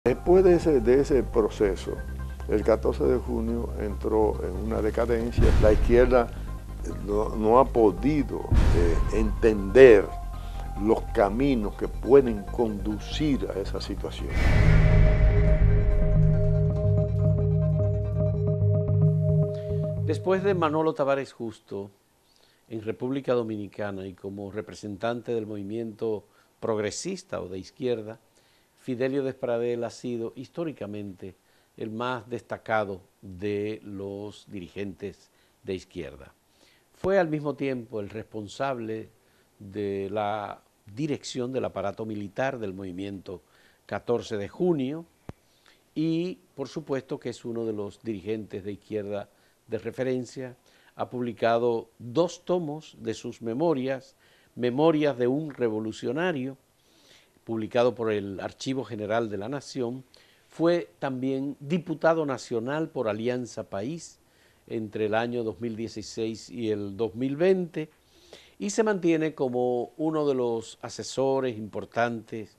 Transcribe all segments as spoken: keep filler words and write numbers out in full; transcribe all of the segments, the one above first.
Después de ese, de ese proceso, el catorce de junio entró en una decadencia. La izquierda no, no ha podido eh, entender los caminos que pueden conducir a esa situación. Después de Manolo Tavares Justo en República Dominicana y como representante del movimiento progresista o de izquierda, Fidelio Despradel ha sido históricamente el más destacado de los dirigentes de izquierda. Fue al mismo tiempo el responsable de la dirección del aparato militar del movimiento catorce de junio y por supuesto que es uno de los dirigentes de izquierda de referencia. Ha publicado dos tomos de sus memorias, Memorias de un revolucionario, publicado por el Archivo General de la Nación. Fue también diputado nacional por Alianza País entre el año dos mil dieciséis y el dos mil veinte y se mantiene como uno de los asesores importantes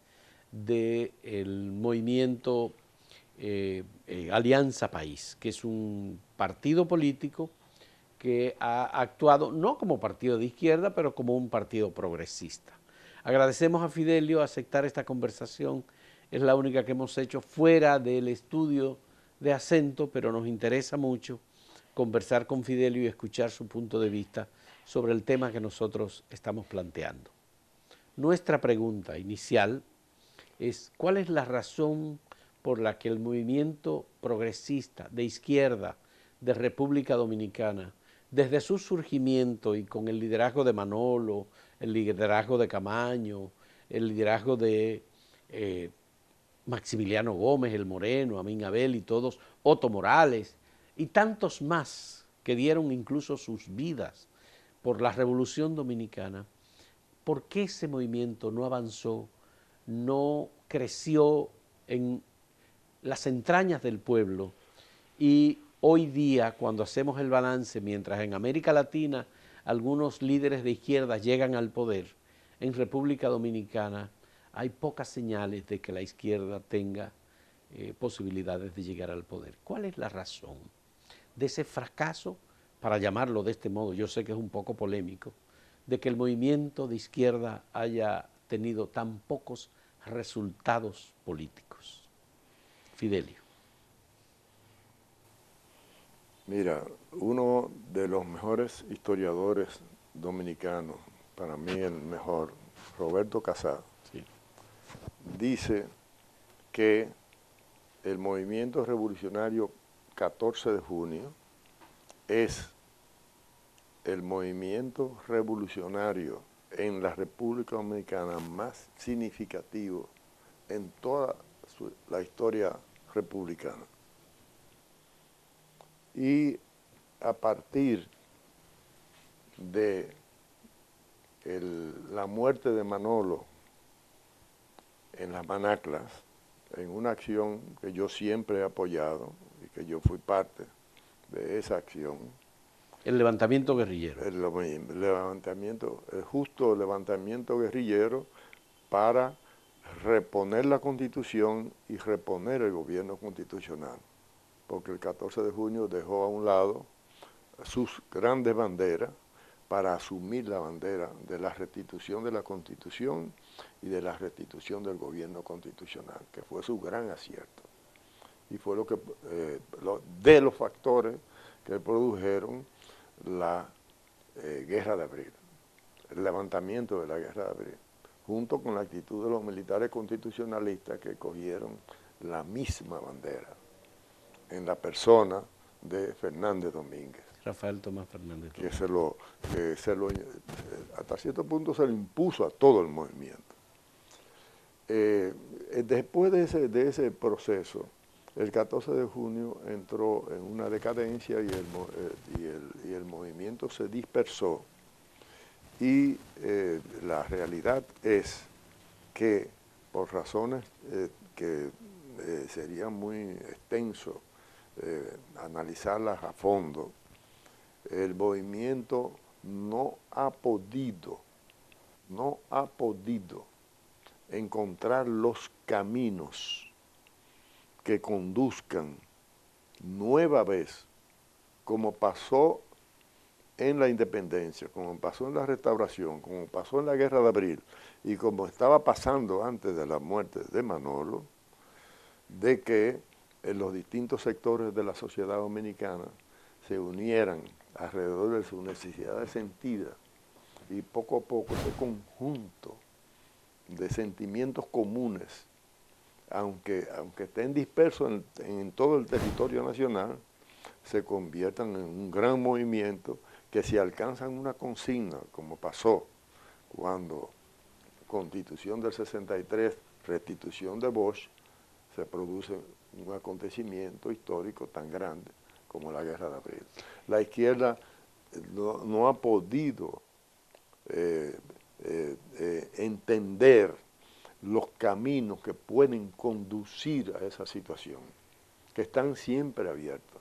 del movimiento eh, eh, Alianza País, que es un partido político que ha actuado no como partido de izquierda, pero como un partido progresista. Agradecemos a Fidelio aceptar esta conversación, es la única que hemos hecho fuera del estudio de acento, pero nos interesa mucho conversar con Fidelio y escuchar su punto de vista sobre el tema que nosotros estamos planteando. Nuestra pregunta inicial es: ¿cuál es la razón por la que el movimiento progresista de izquierda de República Dominicana, desde su surgimiento y con el liderazgo de Manolo, el liderazgo de Camaño, el liderazgo de eh, Maximiliano Gómez, el Moreno, Amin Abel y todos, Otto Morales y tantos más que dieron incluso sus vidas por la Revolución Dominicana, ¿por qué ese movimiento no avanzó, no creció en las entrañas del pueblo? Y hoy día, cuando hacemos el balance, mientras en América Latina algunos líderes de izquierda llegan al poder, en República Dominicana hay pocas señales de que la izquierda tenga eh, posibilidades de llegar al poder. ¿Cuál es la razón de ese fracaso, para llamarlo de este modo? Yo sé que es un poco polémico, de que el movimiento de izquierda haya tenido tan pocos resultados políticos. Fidelio. Mira, uno de los mejores historiadores dominicanos, para mí el mejor, Roberto Casado, Sí. dice que el movimiento revolucionario catorce de junio es el movimiento revolucionario en la República Dominicana más significativo en toda su, la historia republicana. Y a partir de el, la muerte de Manolo en las Manaclas, en una acción que yo siempre he apoyado y que yo fui parte de esa acción. El levantamiento guerrillero. El, el levantamiento, el justo levantamiento guerrillero para reponer la Constitución y reponer el gobierno constitucional. Porque el catorce de junio dejó a un lado sus grandes banderas para asumir la bandera de la restitución de la Constitución y de la restitución del gobierno constitucional, que fue su gran acierto. Y fue lo que, eh, lo, de los factores que produjeron la eh, Guerra de Abril, el levantamiento de la Guerra de Abril, junto con la actitud de los militares constitucionalistas que cogieron la misma bandera en la persona de Fernández Domínguez. Rafael Tomás Fernández. Que se lo, que se lo, hasta cierto punto se lo impuso a todo el movimiento. Eh, después de ese, de ese proceso, el catorce de junio entró en una decadencia y el, eh, y el, y el movimiento se dispersó. Y eh, la realidad es que, por razones eh, que eh, sería muy extenso eh, analizarlas a fondo, el movimiento no ha podido, no ha podido encontrar los caminos que conduzcan nueva vez, como pasó en la independencia, como pasó en la restauración, como pasó en la guerra de abril y como estaba pasando antes de la muerte de Manolo, de que en los distintos sectores de la sociedad dominicana se unieran alrededor de sus necesidades sentidas y poco a poco ese conjunto de sentimientos comunes, aunque, aunque estén dispersos en, en todo el territorio nacional, se conviertan en un gran movimiento que si alcanzan una consigna, como pasó cuando Constitución del sesenta y tres, restitución de Bosch, se produce un acontecimiento histórico tan grande como la Guerra de Abril. La izquierda no, no ha podido eh, eh, eh, entender los caminos que pueden conducir a esa situación, que están siempre abiertos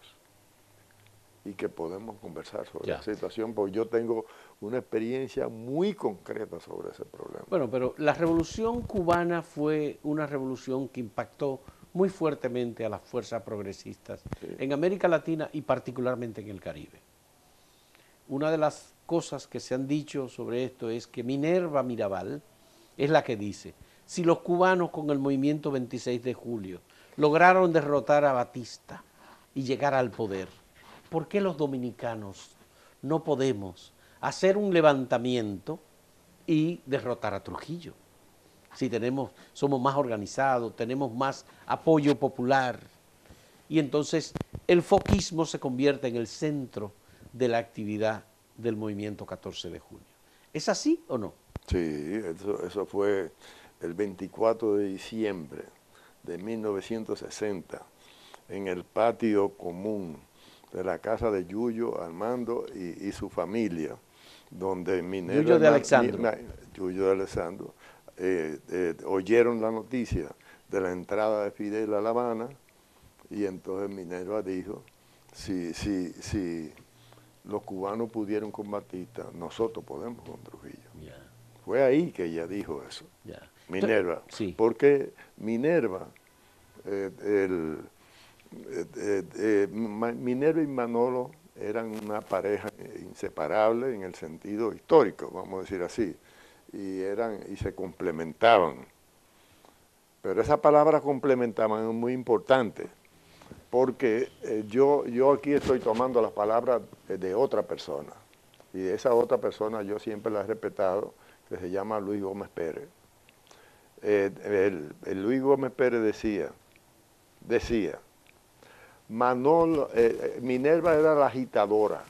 y que podemos conversar sobre Ya. la situación, porque yo tengo una experiencia muy concreta sobre ese problema. Bueno, pero la revolución cubana fue una revolución que impactó muy fuertemente a las fuerzas progresistas Sí. en América Latina y particularmente en el Caribe. Una de las cosas que se han dicho sobre esto es que Minerva Mirabal es la que dice, si los cubanos con el movimiento veintiséis de julio lograron derrotar a Batista y llegar al poder, ¿por qué los dominicanos no podemos hacer un levantamiento y derrotar a Trujillo? Si tenemos, somos más organizados, tenemos más apoyo popular. Y entonces el foquismo se convierte en el centro de la actividad del movimiento catorce de junio. ¿Es así o no? Sí, eso, eso fue el veinticuatro de diciembre de mil novecientos sesenta, en el patio común de la casa de Yuyo, Armando y, y su familia, donde Minerva... Yuyo de Alexandro. Mi, Yuyo de Alexandro, eh, eh, oyeron la noticia de la entrada de Fidel a La Habana, y entonces Minerva dijo, si, si, si los cubanos pudieron con Batista, nosotros podemos con Trujillo. Yeah. Fue ahí que ella dijo eso, Yeah. Minerva, sí. porque Minerva, eh, el, eh, eh, eh, Minerva y Manolo eran una pareja inseparable en el sentido histórico, vamos a decir así, y, eran, y se complementaban. Pero esa palabra complementaban es muy importante, porque eh, yo, yo aquí estoy tomando las palabras de, de otra persona, y de esa otra persona yo siempre la he respetado, que se llama Luis Gómez Pérez. Eh, el, el Luis Gómez Pérez decía, decía, Manolo, eh, Minerva era la agitadora,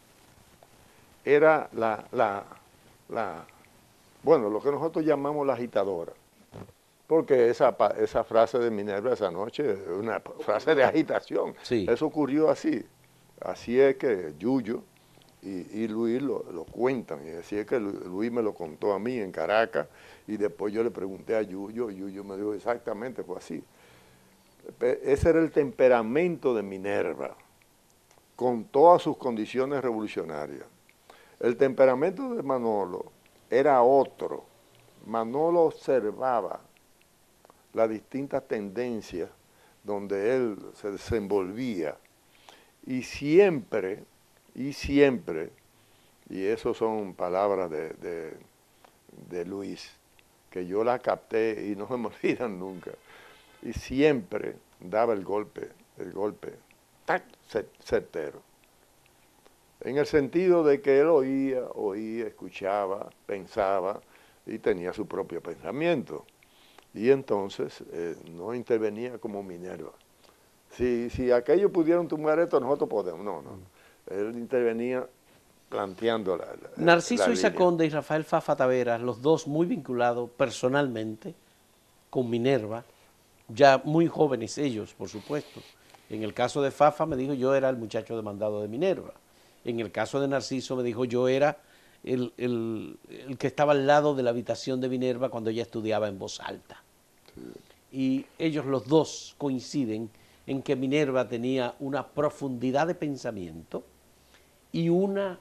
era la, la, la, bueno, lo que nosotros llamamos la agitadora, porque esa, esa frase de Minerva esa noche es una frase de agitación, Sí. Eso ocurrió así, así es que Yuyo y, y Luis lo, lo cuentan, y así es que Luis me lo contó a mí en Caracas, y después yo le pregunté a Yuyo, y Yuyo me dijo exactamente, fue así. Ese era el temperamento de Minerva, con todas sus condiciones revolucionarias. El temperamento de Manolo era otro. Manolo observaba las distintas tendencias donde él se desenvolvía y siempre, y siempre, y eso son palabras de, de, de Luis, que yo las capté y no se me olvidan nunca, y siempre daba el golpe, el golpe, ¡tac!, certero. En el sentido de que él oía, oía, escuchaba, pensaba y tenía su propio pensamiento. Y entonces eh, no intervenía como Minerva. Si, si aquellos pudieron tumbar esto, nosotros podemos. No, no. Él intervenía planteando la, la Narciso la Isa Conde y Rafael Fafa Taveras, los dos muy vinculados personalmente con Minerva, ya muy jóvenes ellos, por supuesto. En el caso de Fafa me dijo yo era el muchacho demandado de Minerva. En el caso de Narciso me dijo yo era el, el, el que estaba al lado de la habitación de Minerva cuando ella estudiaba en voz alta. Sí. Y ellos los dos coinciden en que Minerva tenía una profundidad de pensamiento y una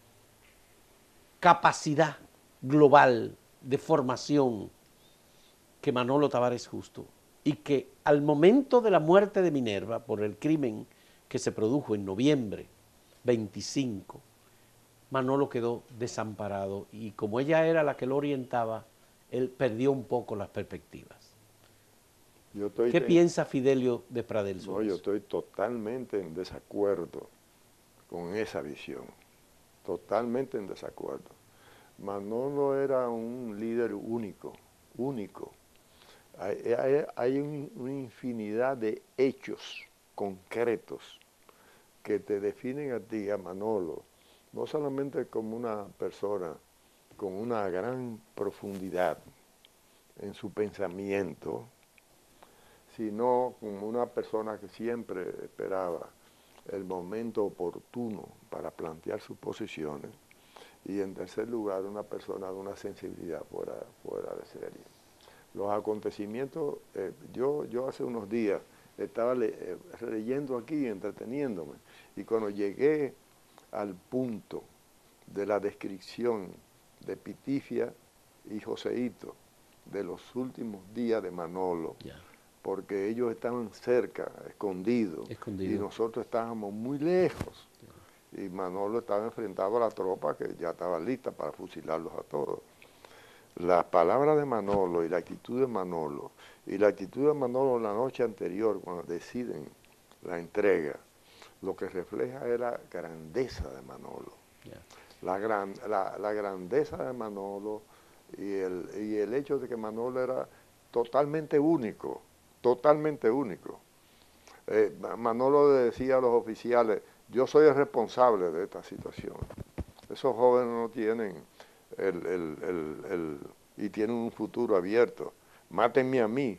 capacidad global de formación que Manolo Tavares Justo y que al momento de la muerte de Minerva, por el crimen que se produjo en noviembre veinticinco, Manolo quedó desamparado y como ella era la que lo orientaba, él perdió un poco las perspectivas. Yo estoy ¿Qué ten... piensa Fidelio de Pradel sobre No, yo eso? estoy totalmente en desacuerdo con esa visión, totalmente en desacuerdo. Manolo era un líder único, único. Hay, hay, hay un, una infinidad de hechos concretos que te definen a ti, a Manolo, no solamente como una persona con una gran profundidad en su pensamiento, sino como una persona que siempre esperaba el momento oportuno para plantear sus posiciones, y en tercer lugar una persona de una sensibilidad fuera, fuera de serie. Los acontecimientos, eh, yo, yo hace unos días estaba le, eh, leyendo aquí, entreteniéndome, y cuando llegué al punto de la descripción de Pitifia y Joseito de los últimos días de Manolo, yeah. porque ellos estaban cerca, escondidos, Escondido. y nosotros estábamos muy lejos. Yeah. Y Manolo estaba enfrentado a la tropa que ya estaba lista para fusilarlos a todos. Las palabras de Manolo y la actitud de Manolo, y la actitud de Manolo la noche anterior, cuando deciden la entrega, lo que refleja es la grandeza de Manolo. Yeah. La, gran, la, la grandeza de Manolo y el, y el hecho de que Manolo era totalmente único, totalmente único. Eh, Manolo decía a los oficiales, yo soy el responsable de esta situación. Esos jóvenes no tienen el, el, el, el, y tienen un futuro abierto. Mátenme a mí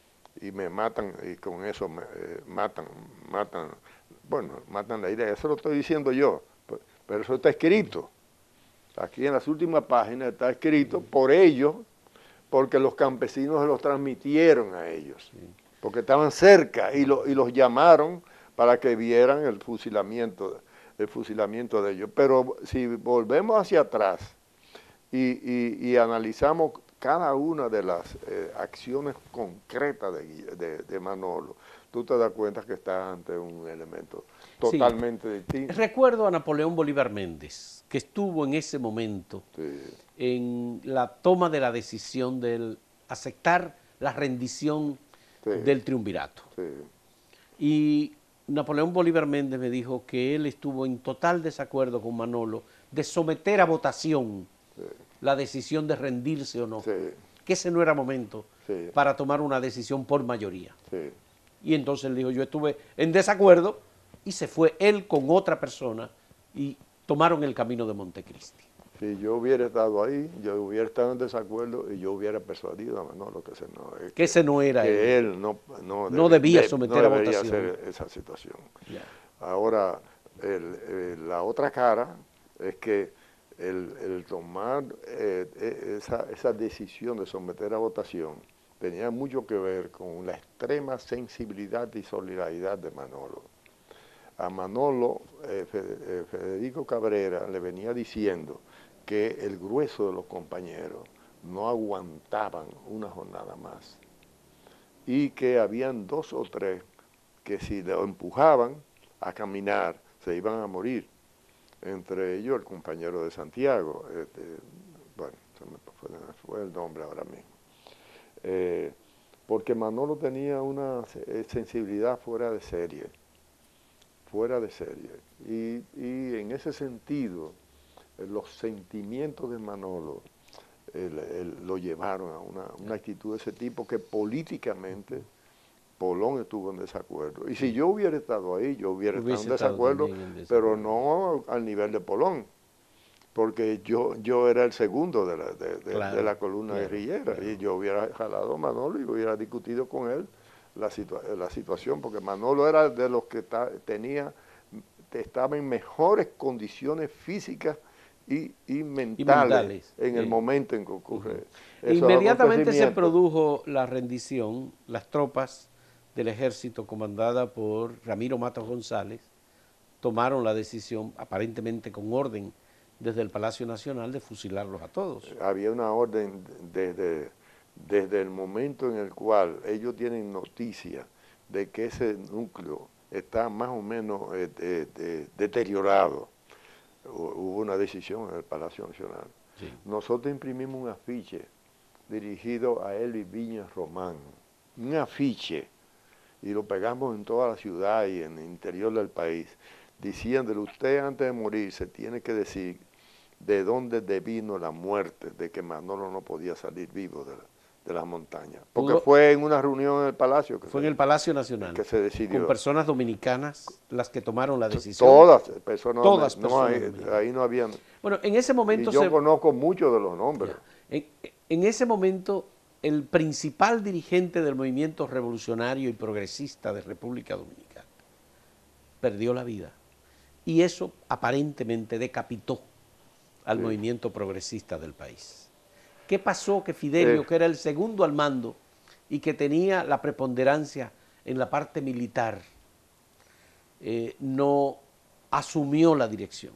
y me matan, y con eso me eh, matan, matan, bueno, matan la idea. Eso lo estoy diciendo yo, pero eso está escrito. Aquí en las últimas páginas está escrito por ellos, porque los campesinos se los transmitieron a ellos, porque estaban cerca y, lo, y los llamaron para que vieran el fusilamiento, el fusilamiento de ellos. Pero si volvemos hacia atrás y, y, y analizamos cada una de las eh, acciones concretas de, de, de Manolo, tú te das cuenta que estás ante un elemento totalmente sí. distinto. Recuerdo a Napoleón Bolívar Méndez, que estuvo en ese momento sí. en la toma de la decisión de aceptar la rendición sí. del triunvirato. Sí. Y Napoleón Bolívar Méndez me dijo que él estuvo en total desacuerdo con Manolo de someter a votación sí. la decisión de rendirse o no, sí. que ese no era momento sí. para tomar una decisión por mayoría. Sí. Y entonces él dijo, yo estuve en desacuerdo, y se fue él con otra persona y tomaron el camino de Montecristi. Si yo hubiera estado ahí, yo hubiera estado en desacuerdo y yo hubiera persuadido a Manolo que ese no, que que ese no era que él, él no, no, no debe, debía someter no a votación hacer esa situación. Yeah. Ahora, el, el, la otra cara es que el, el tomar eh, esa, esa decisión de someter a votación tenía mucho que ver con la extrema sensibilidad y solidaridad de Manolo. A Manolo, eh, Federico Cabrera le venía diciendo que el grueso de los compañeros no aguantaban una jornada más y que habían dos o tres que si lo empujaban a caminar se iban a morir, entre ellos el compañero de Santiago, este, bueno, se me fue, fue el nombre ahora mismo, eh, porque Manolo tenía una sensibilidad fuera de serie, fuera de serie. Y, y en ese sentido, eh, los sentimientos de Manolo el, el, lo llevaron a una, una actitud de ese tipo que políticamente Polón estuvo en desacuerdo. Y si yo hubiera estado ahí, yo hubiera Hubiese estado en desacuerdo, en desacuerdo, pero no al nivel de Polón, porque yo, yo era el segundo de la, de, de, claro, de la columna claro, guerrillera, claro. y yo hubiera jalado a Manolo y hubiera discutido con él la, situa la situación, porque Manolo era de los que tenía, estaba en mejores condiciones físicas y, y, mentales, y mentales en el sí. momento en que ocurre. Uh-huh. Inmediatamente se produjo la rendición, las tropas del ejército comandada por Ramiro Matos González tomaron la decisión, aparentemente con orden desde el Palacio Nacional, de fusilarlos a todos. Había una orden desde, desde el momento en el cual ellos tienen noticia de que ese núcleo está más o menos eh, eh, eh, deteriorado, hubo una decisión en el Palacio Nacional. Sí. Nosotros imprimimos un afiche dirigido a Elvis Viñas Román, un afiche, y lo pegamos en toda la ciudad y en el interior del país, diciéndole: usted antes de morir se tiene que decir de dónde devino la muerte, de que Manolo no podía salir vivo de la, de las montañas. Porque Pudo, fue en una reunión en el Palacio. Que fue se, en el Palacio Nacional. Que se decidió. Con personas dominicanas las que tomaron la decisión. Todas personas Todas no, personas ahí, dominicanas. Ahí no habían. Bueno, en ese momento y yo se, conozco muchos de los nombres. En, en ese momento, el principal dirigente del movimiento revolucionario y progresista de República Dominicana perdió la vida. Y eso aparentemente decapitó al sí. movimiento progresista del país. ¿Qué pasó? Que Fidelio, eh. que era el segundo al mando y que tenía la preponderancia en la parte militar, eh, no asumió la dirección.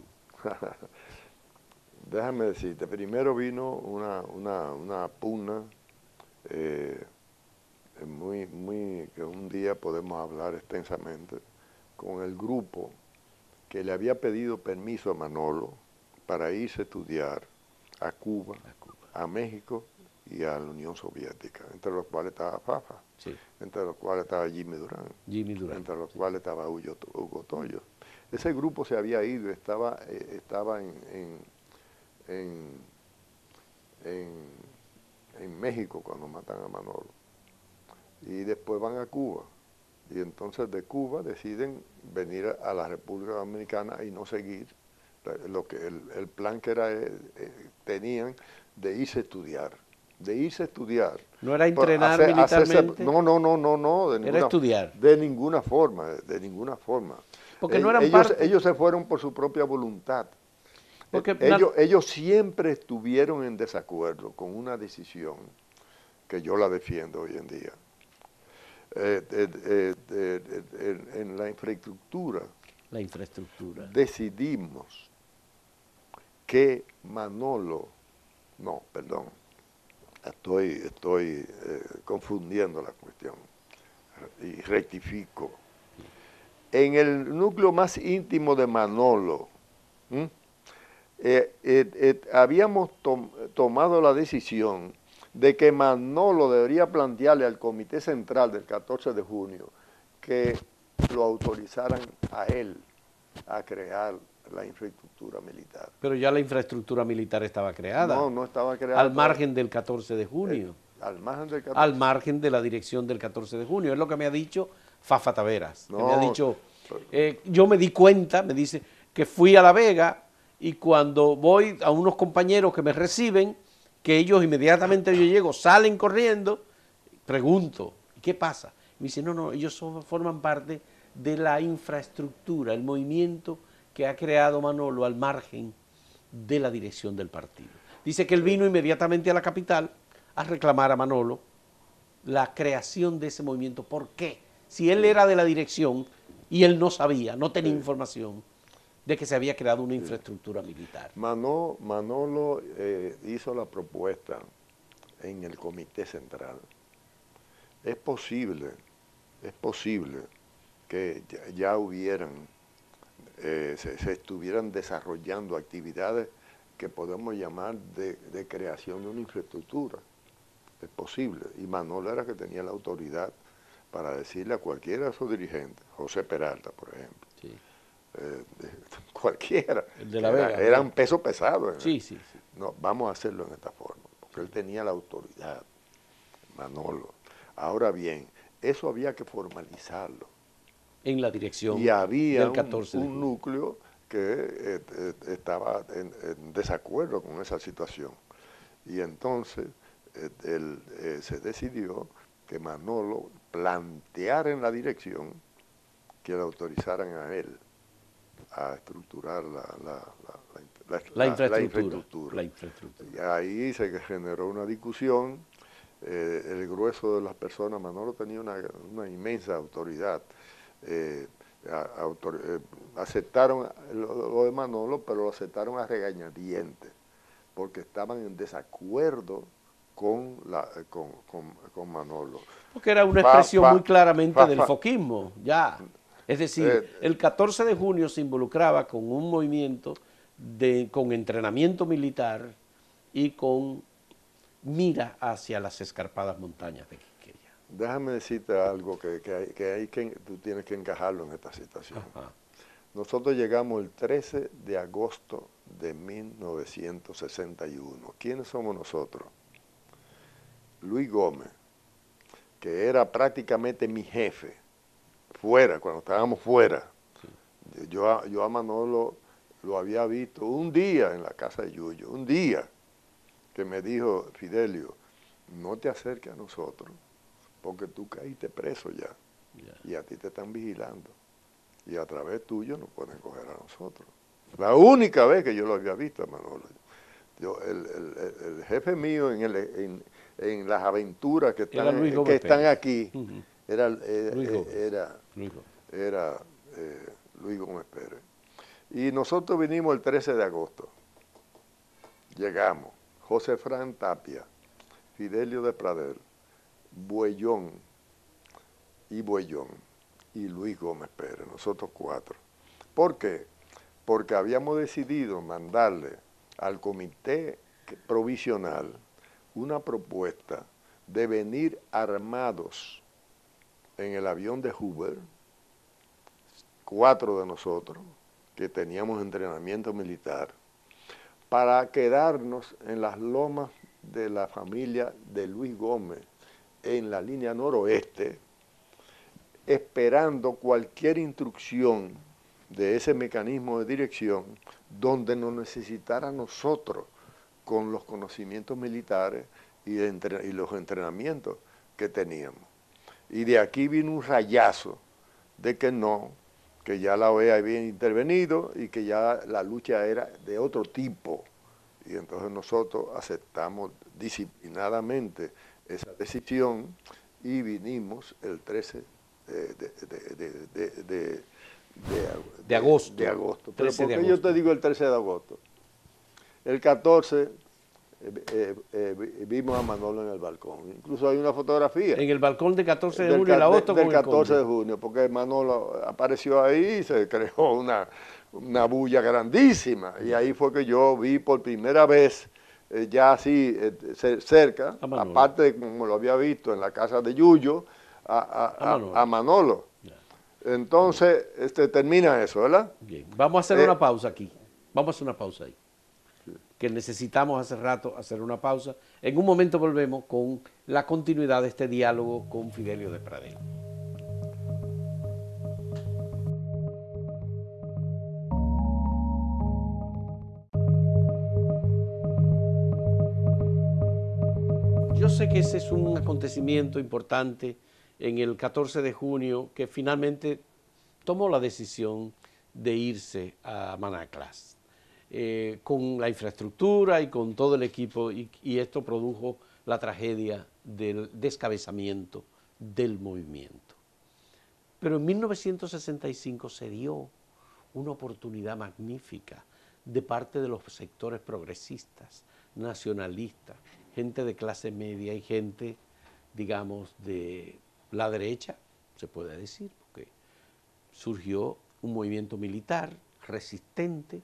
Déjame decirte, primero vino una, una, una pugna eh, muy, muy, que un día podemos hablar extensamente, con el grupo que le había pedido permiso a Manolo para irse a estudiar a Cuba, a, Cuba. a México y a la Unión Soviética, entre los cuales estaba Fafa, sí. entre los cuales estaba Jimmy Durán, Jimmy Durán. entre los cuales estaba Hugo, Hugo Toyo. Ese grupo se había ido, estaba, eh, estaba en, en, en, en, en México cuando matan a Manolo. Y después van a Cuba. Y entonces de Cuba deciden venir a la República Dominicana y no seguir lo que el, el plan que era eh, eh, tenían de irse a estudiar. De irse a estudiar. ¿No era entrenar hacer, militarmente? Hacerse, no, no, no, no, no. De era ninguna, estudiar. De ninguna forma, de, de ninguna forma. Porque no eran ellos, parte... ellos se fueron por su propia voluntad. Porque ellos, ellos siempre estuvieron en desacuerdo con una decisión que yo la defiendo hoy en día. Eh, eh, eh, eh, eh, en la infraestructura, la infraestructura, decidimos que Manolo, no, perdón, estoy, estoy eh, confundiendo la cuestión y rectifico. En el núcleo más íntimo de Manolo, ¿m? Eh, eh, eh, habíamos tom tomado la decisión de que Manolo debería plantearle al Comité Central del catorce de junio que lo autorizaran a él a crear la infraestructura militar. Pero ya la infraestructura militar estaba creada. No, no estaba creada. Al margen del catorce de junio. Eh, al margen del catorce. Al margen de la dirección del catorce de junio. Es lo que me ha dicho Fafa Taveras. No, que me ha dicho, eh, yo me di cuenta, me dice, que fui a La Vega y cuando voy a unos compañeros que me reciben, que ellos inmediatamente yo llego, salen corriendo, pregunto, ¿qué pasa? Me dice, no, no, ellos son, forman parte de la infraestructura, el movimiento que ha creado Manolo al margen de la dirección del partido. Dice que él vino inmediatamente a la capital a reclamar a Manolo la creación de ese movimiento. ¿Por qué? Si él era de la dirección y él no sabía, no tenía información de que se había creado una infraestructura militar. Manolo, Manolo eh, hizo la propuesta en el Comité Central. Es posible, es posible que ya, ya hubieran, eh, se, se estuvieran desarrollando actividades que podemos llamar de, de creación de una infraestructura. Es posible. Y Manolo era que tenía la autoridad para decirle a cualquiera de sus dirigentes, José Peralta, por ejemplo, sí. Eh, de, cualquiera, el de la Vega, era, eran pesos pesados. Sí, sí, sí. No, vamos a hacerlo en esta forma, porque él tenía la autoridad, Manolo. Ahora bien, eso había que formalizarlo. En la dirección y había del catorce un, un núcleo que eh, eh, estaba en, en desacuerdo con esa situación. Y entonces eh, él, eh, se decidió que Manolo planteara en la dirección que le autorizaran a él a estructurar la, la, la, la, la, la, infraestructura, la, infraestructura. la infraestructura. Y ahí se generó una discusión. Eh, el grueso de las personas, Manolo tenía una, una inmensa autoridad. Eh, a, autor, eh, aceptaron lo, lo de Manolo, pero lo aceptaron a regañadientes, porque estaban en desacuerdo con, la, con, con, con Manolo. Porque era una Fa, expresión fa, muy claramente fa, del fa. foquismo, ya. Es decir, Eh, el catorce de junio se involucraba con un movimiento de, con entrenamiento militar y con mira hacia las escarpadas montañas de Quiqueya. Déjame decirte algo que, que, hay, que, hay que tú tienes que encajarlo en esta situación. Ajá. Nosotros llegamos el trece de agosto de mil novecientos sesenta y uno. ¿Quiénes somos nosotros? Luis Gómez, que era prácticamente mi jefe, fuera, cuando estábamos fuera. Sí. Yo, yo a Manolo lo había visto un día en la casa de Yuyo, un día que me dijo, Fidelio, no te acerques a nosotros, porque tú caíste preso ya, yeah. y a ti te están vigilando, y a través tuyo nos pueden coger a nosotros. La única vez que yo lo había visto a Manolo. Yo, el, el, el jefe mío en, el, en, en las aventuras que están, que están aquí, uh-huh. era, era, Luis Gómez. era, Luis Gómez. era eh, Luis Gómez Pérez. Y nosotros vinimos el trece de agosto. Llegamos. José Fran Tapia, Fidelio de Pradel, Buellón y Buellón y Luis Gómez Pérez, nosotros cuatro. ¿Por qué? Porque habíamos decidido mandarle al comité provisional una propuesta de venir armados en el avión de Hoover, cuatro de nosotros, que teníamos entrenamiento militar, para quedarnos en las lomas de la familia de Luis Gómez, en la línea noroeste, esperando cualquier instrucción de ese mecanismo de dirección donde nos necesitara nosotros con los conocimientos militares y, entre, y los entrenamientos que teníamos. Y de aquí vino un rayazo de que no, que ya la O E A había intervenido y que ya la lucha era de otro tipo. Y entonces nosotros aceptamos disciplinadamente esa decisión y vinimos el trece de, de, de, de, de, de, de De, de agosto. De agosto. Pero ¿por qué yo te digo el trece de agosto? El catorce eh, eh, eh, vimos a Manolo en el balcón. Incluso hay una fotografía. En el balcón del catorce de junio, el agosto del catorce de junio, porque Manolo apareció ahí y se creó una, una bulla grandísima. Y ahí fue que yo vi por primera vez, eh, ya así eh, cerca, a aparte de como lo había visto en la casa de Yuyo, a, a, a Manolo. A, a Manolo. Entonces, este, termina eso, ¿verdad? Bien, vamos a hacer eh, una pausa aquí. Vamos a hacer una pausa ahí. Sí. Que necesitamos hace rato hacer una pausa. En un momento volvemos con la continuidad de este diálogo con Fidelio de Pradel. Yo sé que ese es un acontecimiento importante en el catorce de junio que finalmente tomó la decisión de irse a Manaclas, eh, con la infraestructura y con todo el equipo, y, y esto produjo la tragedia del descabezamiento del movimiento. Pero en mil novecientos sesenta y cinco se dio una oportunidad magnífica de parte de los sectores progresistas, nacionalistas, gente de clase media y gente, digamos, de la derecha, se puede decir, porque surgió un movimiento militar resistente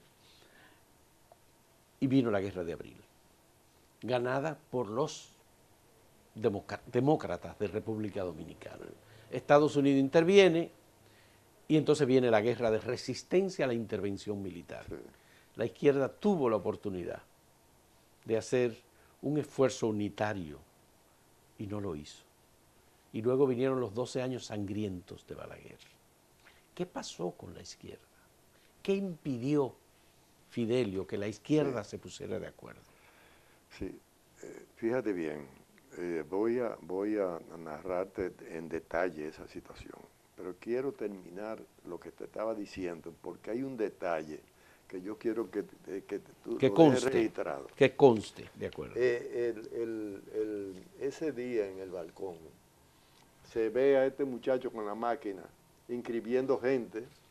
y vino la Guerra de Abril, ganada por los demócratas de República Dominicana. Estados Unidos interviene y entonces viene la guerra de resistencia a la intervención militar. Sí. La izquierda tuvo la oportunidad de hacer un esfuerzo unitario y no lo hizo. Y luego vinieron los doce años sangrientos de Balaguer. ¿Qué pasó con la izquierda? ¿Qué impidió, Fidelio, que la izquierda sí. se pusiera de acuerdo? Sí, eh, fíjate bien, eh, voy, a, voy a narrarte en detalle esa situación, pero quiero terminar lo que te estaba diciendo, porque hay un detalle que yo quiero que, que tú que lo conste, dejes registrado. Que conste, de acuerdo. Eh, el, el, el, ese día en el balcón se ve a este muchacho con la máquina inscribiendo gente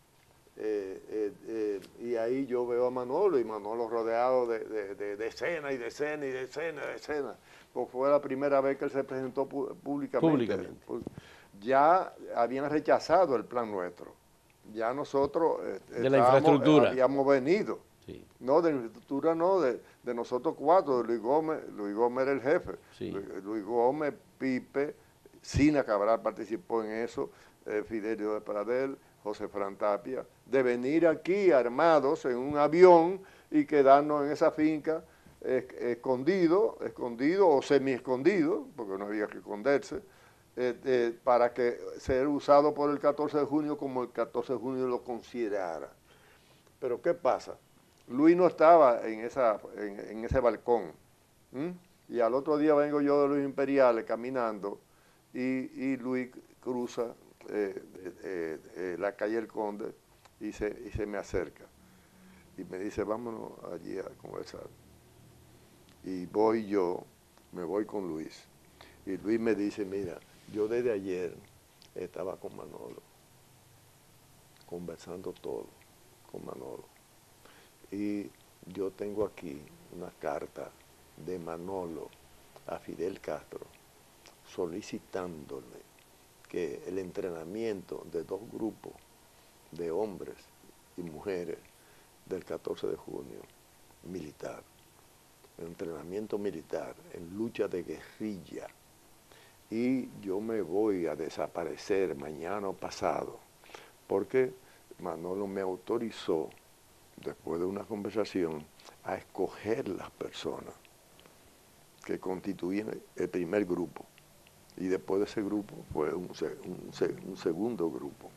Eh, eh, eh, y ahí yo veo a Manolo, y Manolo rodeado de, de, de decenas y decenas y decenas y decenas, pues fue la primera vez que él se presentó pu públicamente. Públicamente. Pues ya habían rechazado el plan nuestro, ya nosotros eh, de la infraestructura. habíamos venido, sí. no de la infraestructura, no, de, de nosotros cuatro, de Luis Gómez, Luis Gómez era el jefe, Sí. Luis, Luis Gómez, Pipe, Sina Cabral participó en eso, eh, Fidelio de Pradel, José Fran Tapia, de venir aquí armados en un avión y quedarnos en esa finca eh, escondido, escondido o semi-escondido, porque no había que esconderse, eh, eh, para que ser usado por el catorce de junio como el catorce de junio lo considerara. Pero ¿qué pasa? Luis no estaba en, esa, en, en ese balcón, ¿m? Y al otro día vengo yo de los Imperiales caminando y, y Luis cruza eh, eh, eh, la calle El Conde y se, y se me acerca y me dice, vámonos allí a conversar. Y voy yo, me voy con Luis, y Luis me dice, mira, yo desde ayer estaba con Manolo, conversando todo con Manolo, y yo tengo aquí una carta de Manolo a Fidel Castro solicitándole que el entrenamiento de dos grupos de hombres y mujeres del catorce de junio, militar, entrenamiento militar en lucha de guerrilla, y yo me voy a desaparecer mañana o pasado, porque Manolo me autorizó, después de una conversación, a escoger las personas que constituyen el primer grupo. Y después de ese grupo fue un, un, un segundo grupo.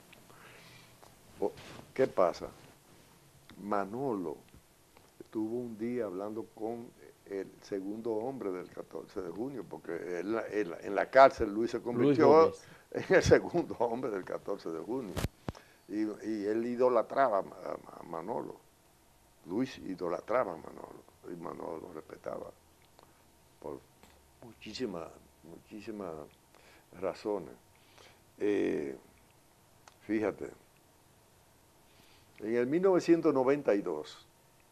¿Qué pasa? Manolo estuvo un día hablando con el segundo hombre del catorce de junio, porque en la, en la, en la cárcel Luis se convirtió en el segundo hombre del catorce de junio. Y, y él idolatraba a, a Manolo. Luis idolatraba a Manolo, y Manolo lo respetaba por muchísimas, muchísimas razones. Eh, fíjate, en el mil novecientos noventa y dos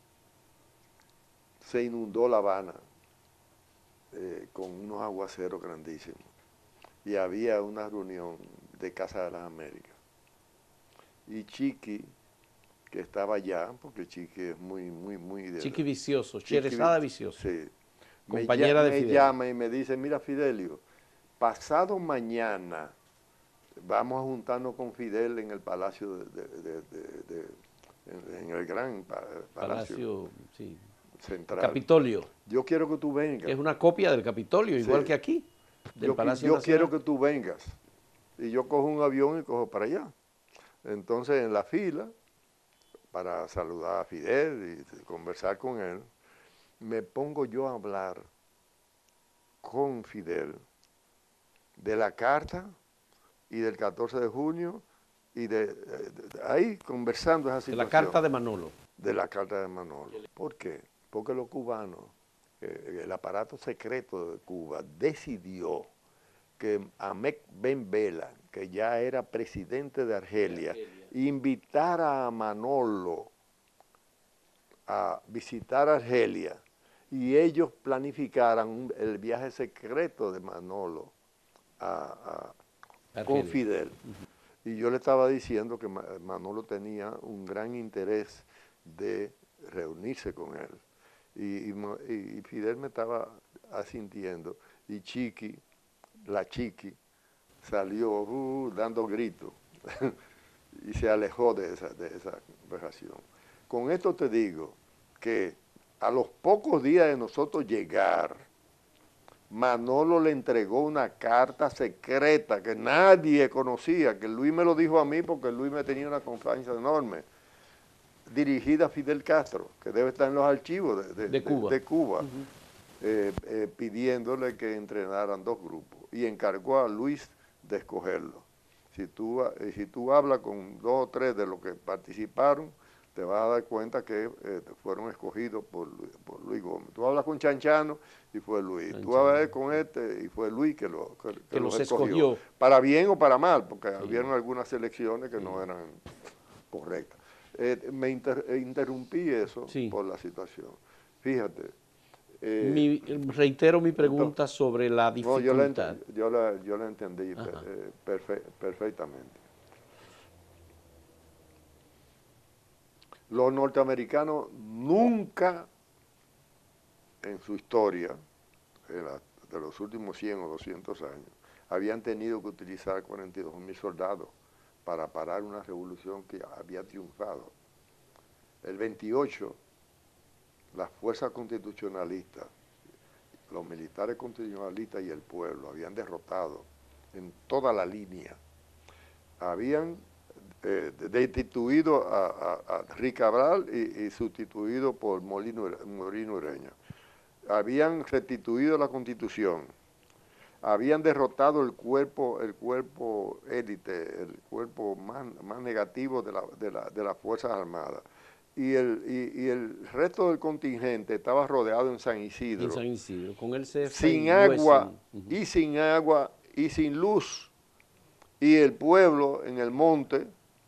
se inundó La Habana eh, con unos aguaceros grandísimos y había una reunión de Casa de las Américas. Y Chiqui, que estaba allá, porque Chiqui es muy, muy, muy... De, Chiqui Vicioso, Cherezada Vicioso. Sí. Compañera me, de Fidelio. Me llama y me dice, mira Fidelio, pasado mañana vamos a juntarnos con Fidel en el Palacio de... de, de, de, de en, en el gran Palacio, Palacio sí. Central. Capitolio. Yo quiero que tú vengas. Que es una copia del Capitolio, sí. Igual que aquí, del yo, Palacio Yo Nacional. quiero que tú vengas. Y yo cojo un avión y cojo para allá. Entonces, en la fila, para saludar a Fidel y conversar con él, me pongo yo a hablar con Fidel de la carta y del catorce de junio y de, de, de ahí conversando esa situación. De la carta de Manolo. De la carta de Manolo. ¿Por qué? Porque los cubanos, eh, el aparato secreto de Cuba decidió que Ahmed Ben Bella, que ya era presidente de Argelia, de Argelia, invitara a Manolo a visitar Argelia y ellos planificaran el viaje secreto de Manolo a, a, con Fidel. Uh-huh. Y yo le estaba diciendo que Manolo tenía un gran interés de reunirse con él. Y, y, y Fidel me estaba asintiendo. Y Chiqui, la Chiqui, salió uh, dando gritos y se alejó de esa, de esa conversación. Con esto te digo que a los pocos días de nosotros llegar, Manolo le entregó una carta secreta que nadie conocía, que Luis me lo dijo a mí porque Luis me tenía una confianza enorme, dirigida a Fidel Castro, que debe estar en los archivos de, de, de Cuba, de, de Cuba uh-huh. eh, eh, pidiéndole que entrenaran dos grupos y encargó a Luis de escogerlo. Si tú, eh, si tú hablas con dos o tres de los que participaron, te vas a dar cuenta que eh, fueron escogidos por, por Luis Gómez. Tú hablas con Chanchano y fue Luis. Chanchano. Tú hablas con este y fue Luis que, lo, que, que, que los, los escogió. escogió. Para bien o para mal, porque sí. habían algunas selecciones que sí. no eran correctas. Eh, me inter, interrumpí eso sí. por la situación. Fíjate. Eh, mi, reitero mi pregunta entonces, sobre la dificultad. No, yo, la, yo, la, yo la entendí eh, perfe, perfectamente. Los norteamericanos nunca en su historia, en la, de los últimos cien o doscientos años, habían tenido que utilizar cuarenta y dos mil soldados para parar una revolución que había triunfado. El veintiocho, las fuerzas constitucionalistas, los militares constitucionalistas y el pueblo habían derrotado en toda la línea. Habían eh, destituido a, a, a Rick Cabral y, y sustituido por Molino, Molino Ureña. Habían restituido la Constitución. Habían derrotado el cuerpo, el cuerpo élite, el cuerpo más, más negativo de, la, de, la, de las Fuerzas Armadas. Y el, y, y el resto del contingente estaba rodeado en San Isidro. En San Isidro, con el C F. Sin agua, uh-huh. y sin agua, y sin luz. Y el pueblo en el monte,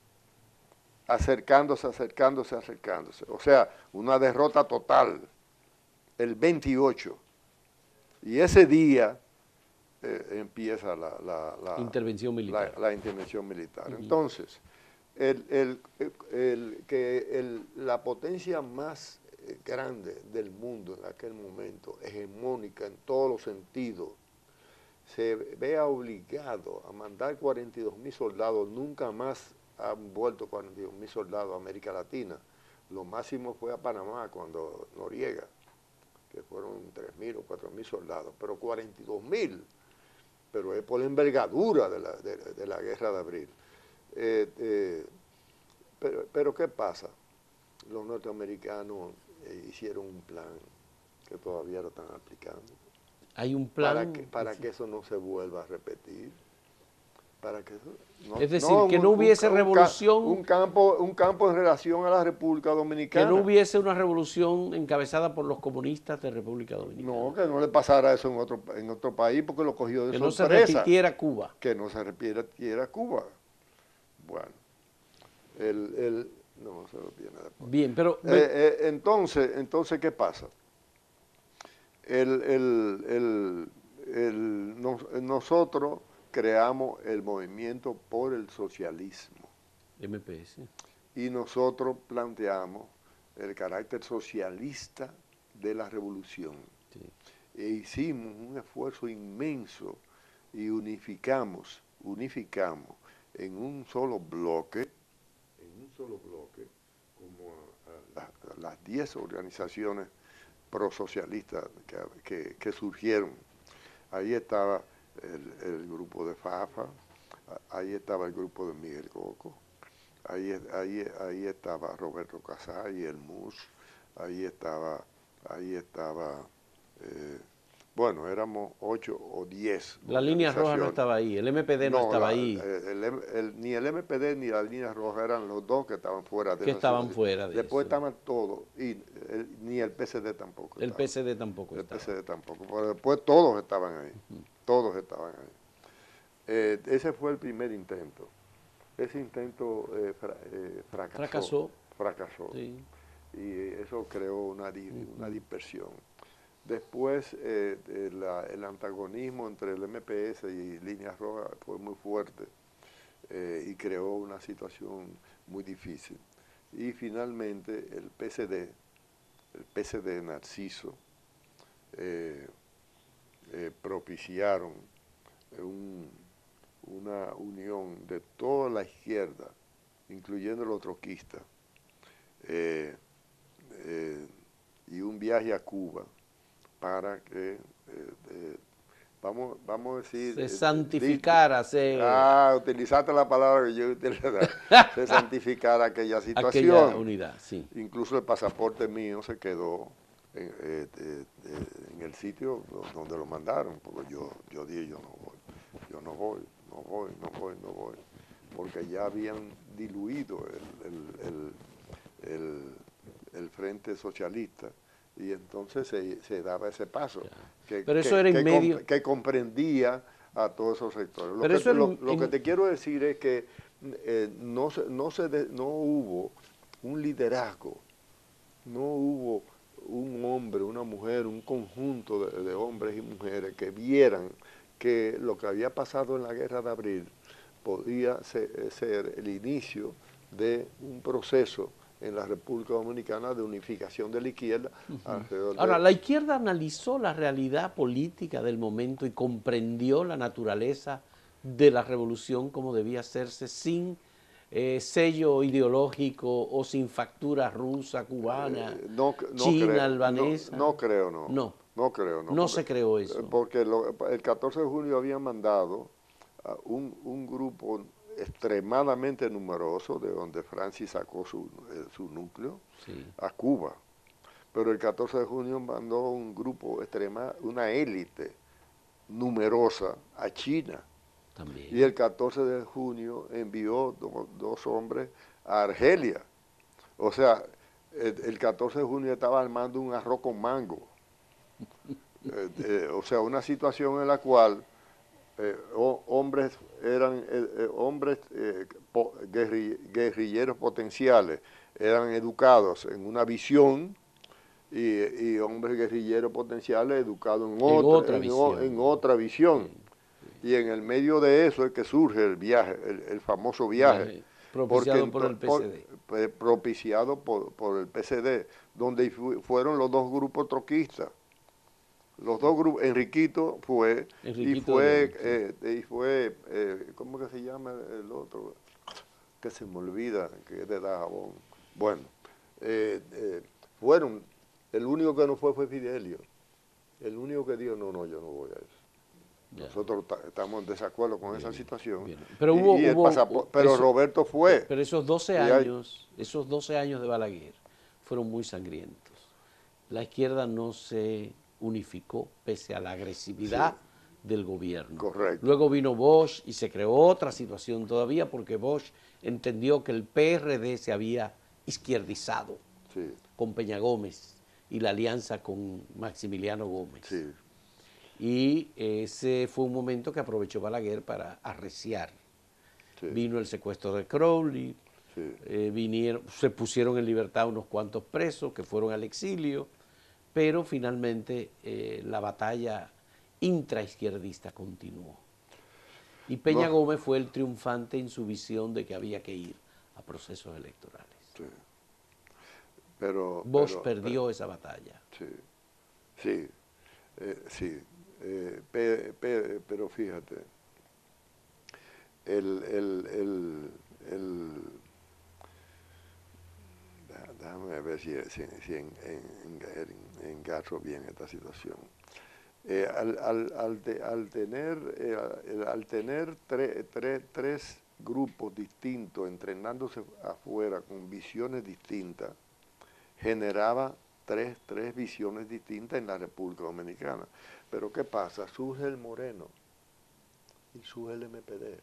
acercándose, acercándose, acercándose. O sea, una derrota total, el veintiocho. Y ese día eh, empieza la, la, la, intervención militar. La, la intervención militar. Uh-huh. Entonces, el, el, el, el, que el, la potencia más grande del mundo en aquel momento, hegemónica en todos los sentidos, se vea obligado a mandar cuarenta y dos mil soldados, nunca más han vuelto cuarenta y dos mil soldados a América Latina. Lo máximo fue a Panamá cuando Noriega, que fueron tres mil o cuatro mil soldados, pero cuarenta y dos mil, pero es por la envergadura de la, de, de la guerra de abril. Eh, eh, pero, pero ¿qué pasa? Los norteamericanos eh, hicieron un plan que todavía lo están aplicando. Hay un plan para que, para que eso no se vuelva a repetir. Para que eso, no, es decir, no, que no un, hubiese un, revolución. Un campo, un campo en relación a la República Dominicana. Que no hubiese una revolución encabezada por los comunistas de República Dominicana. No, que no le pasara eso en otro, en otro país porque lo cogió de que sorpresa. Que no se repitiera Cuba. Que no se repitiera Cuba. Bueno, el, el, no, se lo tiene después. Bien, pero... Eh, eh, entonces, entonces, ¿qué pasa? El, el, el, el, nos, nosotros creamos el movimiento por el socialismo. M P S. Y nosotros planteamos el carácter socialista de la revolución. Sí. E hicimos un esfuerzo inmenso y unificamos, unificamos en un solo bloque, en un solo bloque, como a, a las diez organizaciones prosocialistas que, que, que surgieron. Ahí estaba el, el grupo de Fafa, ahí estaba el grupo de Miguel Coco, ahí, ahí, ahí estaba Roberto Casay, el M U S, ahí estaba, ahí estaba eh, bueno, éramos ocho o diez. La línea roja no estaba ahí, el M P D no, no estaba la, ahí. El, el, el, ni el M P D ni la línea roja eran los dos que estaban fuera de Que estaban fuera de Después eso. estaban todos, y el, ni el P C D tampoco. El estaba. P C D tampoco el estaba. El P C D tampoco, pero después todos estaban ahí, uh-huh. todos estaban ahí. Eh, ese fue el primer intento. Ese intento eh, fra, eh, fracasó. Fracasó. Fracasó. Sí. Y eso creó una, uh-huh. una dispersión. Después, eh, la, el antagonismo entre el M P S y Líneas Rojas fue muy fuerte eh, y creó una situación muy difícil. Y finalmente el P C D, el P C D Narciso, eh, eh, propiciaron un, una unión de toda la izquierda, incluyendo los troquistas, eh, eh, y un viaje a Cuba, para que, eh, eh, vamos, vamos a decir... Se eh, santificara, se... Ah, utilizaste la palabra que yo utilicé, se santificara aquella situación. Aquella unidad, sí. Incluso el pasaporte mío se quedó en, eh, eh, eh, en el sitio donde lo mandaron, porque yo, yo dije, yo no voy, yo no voy, no voy, no voy, no voy, porque ya habían diluido el, el, el, el, el Frente Socialista. Y entonces se, se daba ese paso, que, Pero eso que, era en que, medio... comp que comprendía a todos esos sectores. Lo, Pero que, eso lo, en... lo que te quiero decir es que eh, no, se, no, se de, no hubo un liderazgo, no hubo un hombre, una mujer, un conjunto de, de hombres y mujeres que vieran que lo que había pasado en la Guerra de Abril podía ser, ser el inicio de un proceso en la República Dominicana de unificación de la izquierda. Uh-huh. alrededor Ahora, de... la izquierda analizó la realidad política del momento y comprendió la naturaleza de la revolución como debía hacerse sin eh, sello ideológico o sin factura rusa, cubana, eh, no, no china, creo, albanesa. No, no creo, no. No, No creo, no. no Porque, se creó eso. porque lo, el catorce de junio habían mandado a un, un grupo extremadamente numeroso, de donde Francis sacó su, eh, su núcleo, Sí. a Cuba. Pero el catorce de junio mandó un grupo extrema, una élite numerosa a China. También. Y el catorce de junio envió do, dos hombres a Argelia. O sea, el, el catorce de junio estaba armando un arroz con mango. eh, eh, o sea, una situación en la cual eh, o, hombres eran eh, eh, hombres eh, po, guerri, guerrilleros potenciales, eran educados en una visión y, y hombres guerrilleros potenciales educados en, en otra, otra en, visión. en otra visión. Sí, sí. Y en el medio de eso es que surge el viaje, el, el famoso viaje. viaje propiciado porque, por el P C D. Por, propiciado por, por el P C D, donde fu, fueron los dos grupos troquistas. Los dos grupos, Enriquito fue, Enriquito y fue, León, sí. eh, y fue eh, ¿cómo que se llama el otro? Que se me olvida, que es de Dajabón. Bueno, eh, eh, fueron, el único que no fue fue Fidelio. El único que dijo, no, no, yo no voy a eso. Ya. Nosotros estamos en desacuerdo con bien, esa situación. Bien. Pero, hubo, y, y hubo, pero eso, Roberto fue. Pero esos doce años, hay, esos doce años de Balaguer fueron muy sangrientos. La izquierda no se unificó pese a la agresividad sí. del gobierno. Correcto. Luego vino Bosch y se creó otra situación todavía porque Bosch entendió que el P R D se había izquierdizado sí. con Peña Gómez y la alianza con Maximiliano Gómez. Sí. Y ese fue un momento que aprovechó Balaguer para arreciar. Sí. Vino el secuestro de Crowley, sí. eh, vinieron, se pusieron en libertad unos cuantos presos que fueron al exilio, pero finalmente eh, la batalla intraizquierdista continuó. Y Peña no. Gómez fue el triunfante en su visión de que había que ir a procesos electorales. Sí. Pero, Bosch pero, perdió pero, esa batalla. Sí, sí, eh, sí. Eh, pe, pe, pero fíjate, el, el, el, el déjame ver si, si, si en, en, en, engarro bien esta situación. Eh, al, al, al, de, al tener, eh, al tener tre, tre, tres grupos distintos entrenándose afuera con visiones distintas, generaba tres, tres visiones distintas en la República Dominicana. Pero ¿qué pasa? Surge el Moreno y surge el M P D.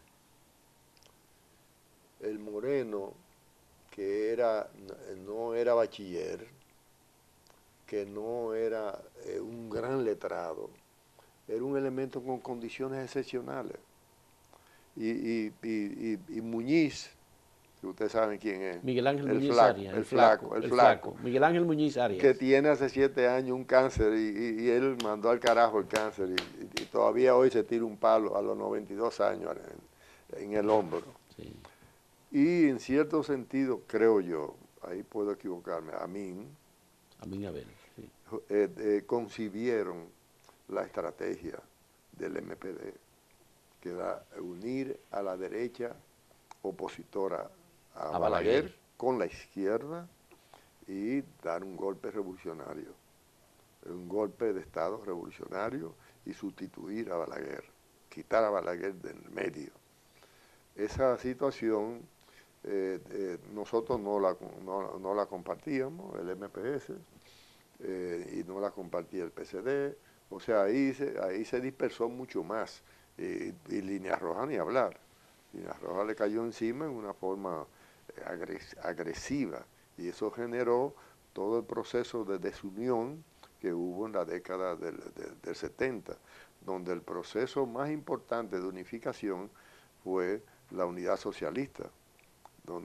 El Moreno, que era, no era bachiller, que no era eh, un gran letrado, era un elemento con condiciones excepcionales. Y, y, y, y, y Muñiz, que ustedes saben quién es. Miguel Ángel el Muñiz flaco, Arias. El, el flaco, flaco, el, el flaco, flaco. Miguel Ángel Muñiz Arias. Que tiene hace siete años un cáncer y, y, y él mandó al carajo el cáncer y, y, y todavía hoy se tira un palo a los noventa y dos años en, en el hombro. Sí. Y en cierto sentido, creo yo, ahí puedo equivocarme, Amin, Amin Abel, sí. eh, eh, concibieron la estrategia del M P D, que era unir a la derecha opositora a, a Balaguer, Balaguer con la izquierda y dar un golpe revolucionario, un golpe de Estado revolucionario y sustituir a Balaguer, quitar a Balaguer del medio. Esa situación eh, eh, nosotros no la, no, no la compartíamos, el M P S, eh, y no la compartía el P C D, o sea, ahí se, ahí se dispersó mucho más, y, y Línea Roja ni hablar. Línea Roja le cayó encima en una forma agres, agresiva, y eso generó todo el proceso de desunión que hubo en la década del, del, del setenta, donde el proceso más importante de unificación fue la unidad socialista, donde, donde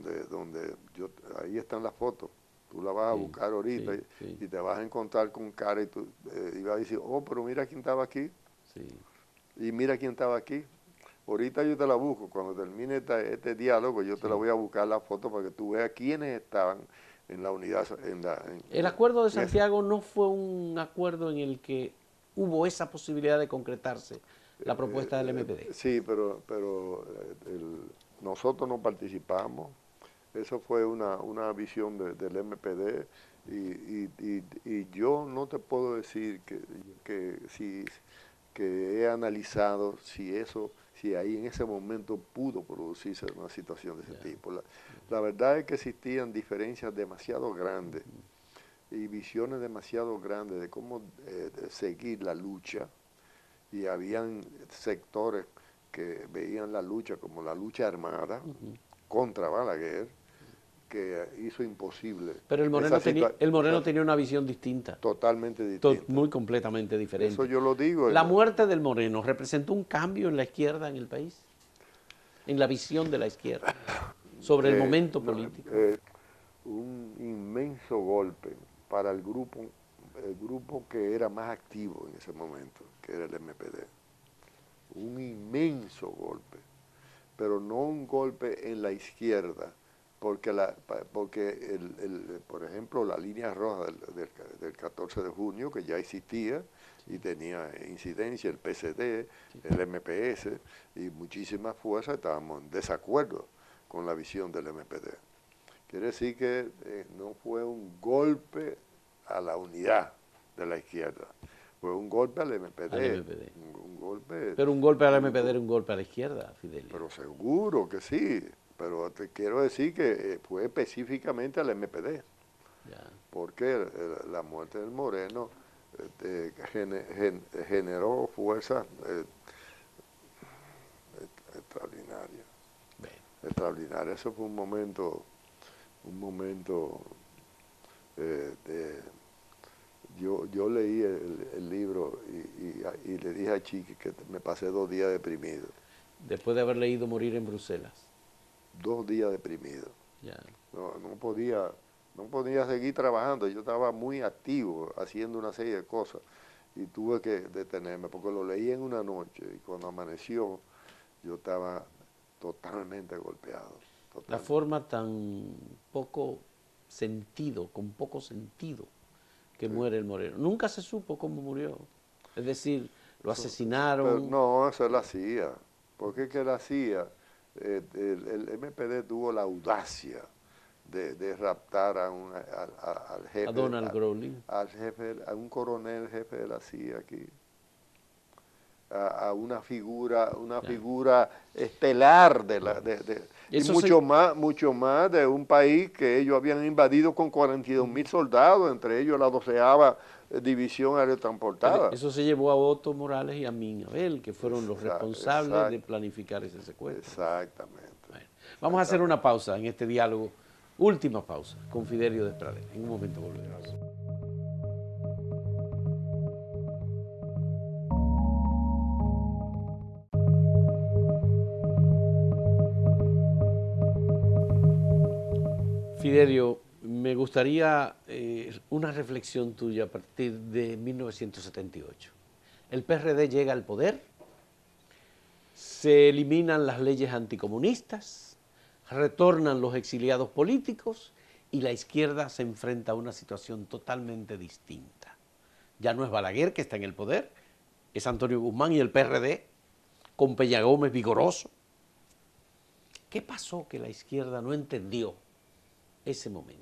donde yo, ahí están las fotos. Tú la vas a Sí, buscar ahorita sí, y, sí. y te vas a encontrar con cara y tú eh, y vas a decir, oh, pero mira quién estaba aquí. Sí. Y mira quién estaba aquí. Ahorita yo te la busco. Cuando termine esta- este diálogo, yo te la Sí. voy a buscar la foto para que tú veas quiénes estaban en la unidad. En la, en, El en- acuerdo de en esa- Santiago no fue un acuerdo en el que hubo esa posibilidad de concretarse la eh, propuesta del eh, M P D. sí, pero, pero eh, el- nosotros no participamos. Eso fue una, una visión de- del M P D y, y- y- y yo no te puedo decir que, que, si, que he analizado si eso, si ahí en ese momento pudo producirse una situación de ese Ya. tipo. La, la verdad es que existían diferencias demasiado grandes y visiones demasiado grandes de cómo eh, de seguir la lucha, y habían sectores que veían la lucha como la lucha armada Ujú. contra Balaguer, que hizo imposible Pero el esa Moreno, tenía, situación el Moreno tenía una visión distinta, totalmente to- distinta. muy completamente Eso diferente. yo lo digo. La el- muerte del Moreno representó un cambio en la izquierda en el país, en la visión de la izquierda sobre el eh, momento no, político. eh, un inmenso golpe para el grupo, el grupo que era más activo en ese momento, que era el M P D. Un inmenso golpe, pero no un golpe en la izquierda, porque, la, porque el, el, por ejemplo, la línea roja del, del, del catorce de junio, que ya existía y tenía incidencia, el P C D, el M P S y muchísimas fuerzas estábamos en desacuerdo con la visión del M P D. Quiere decir que eh, no fue un golpe a la unidad de la izquierda, fue un golpe al M P D, Al M P D. un, un golpe Pero un golpe al M P D duro. era un golpe a la izquierda, Fidelio. Pero seguro que sí, pero te quiero decir que eh, fue específicamente al M P D, Ya. porque el- el- la muerte del Moreno eh, gene- gen- generó fuerzas eh, extraordinarias, Bueno, extraordinarias. Eso fue un momento, un momento eh, de... Yo, yo leí el, el libro y, y- y le dije a Chiqui que me pasé dos días deprimido, después de haber leído Morir en Bruselas. dos días deprimido. Ya. No, no podía, no podía seguir trabajando, yo estaba muy activo haciendo una serie de cosas y tuve que detenerme porque lo leí en una noche y cuando amaneció yo estaba totalmente golpeado. La Totalmente. forma tan poco sentido, con poco sentido, que Sí. muere el Moreno. Nunca se supo cómo murió. Es decir, lo Eso- eso- asesinaron. pero no, eso él hacía. ¿Por qué que él hacía? Eh, el, el M P D tuvo la audacia de, de raptar a un, a- a- al jefe, A Donald a- Growling. al jefe, a un coronel jefe de la C I A aquí, a, a una figura, una Ya. figura estelar de la, de, de- y Eso mucho se- más, mucho más de un país que ellos habían invadido con cuarenta y dos mil soldados, entre ellos la doceava división aerotransportada. Eso se llevó a Otto Morales y a Minabel, que fueron los Exa- responsables de exact- planificar ese secuestro. Exactamente. Bueno, vamos a hacer una pausa en este diálogo, última pausa, con Fidelio Despradel. En un momento volvemos. Fidelio, me gustaría eh, una reflexión tuya a partir de mil novecientos setenta y ocho. El P R D llega al poder, se eliminan las leyes anticomunistas, retornan los exiliados políticos y la izquierda se enfrenta a una situación totalmente distinta. Ya no es Balaguer que está en el poder, es Antonio Guzmán y el P R D, con Peña Gómez vigoroso. ¿Qué pasó que la izquierda no entendió ese momento?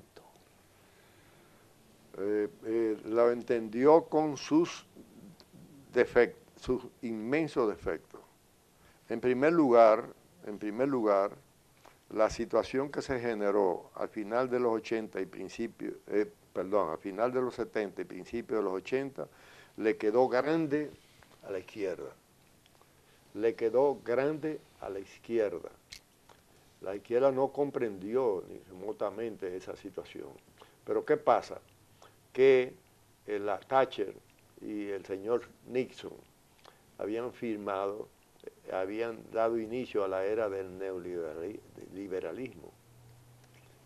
Eh, eh, lo entendió con sus defectos, sus inmensos defectos. En primer lugar, en primer lugar, la situación que se generó al final de los ochenta y principios, eh, perdón, al final de los setenta y principios de los ochenta, le quedó grande a la izquierda. Le quedó grande a la izquierda. La izquierda no comprendió ni remotamente esa situación. Pero ¿qué pasa? Que eh, la Thatcher y el señor Nixon habían firmado, eh, habían dado inicio a la era del neoliberalismo.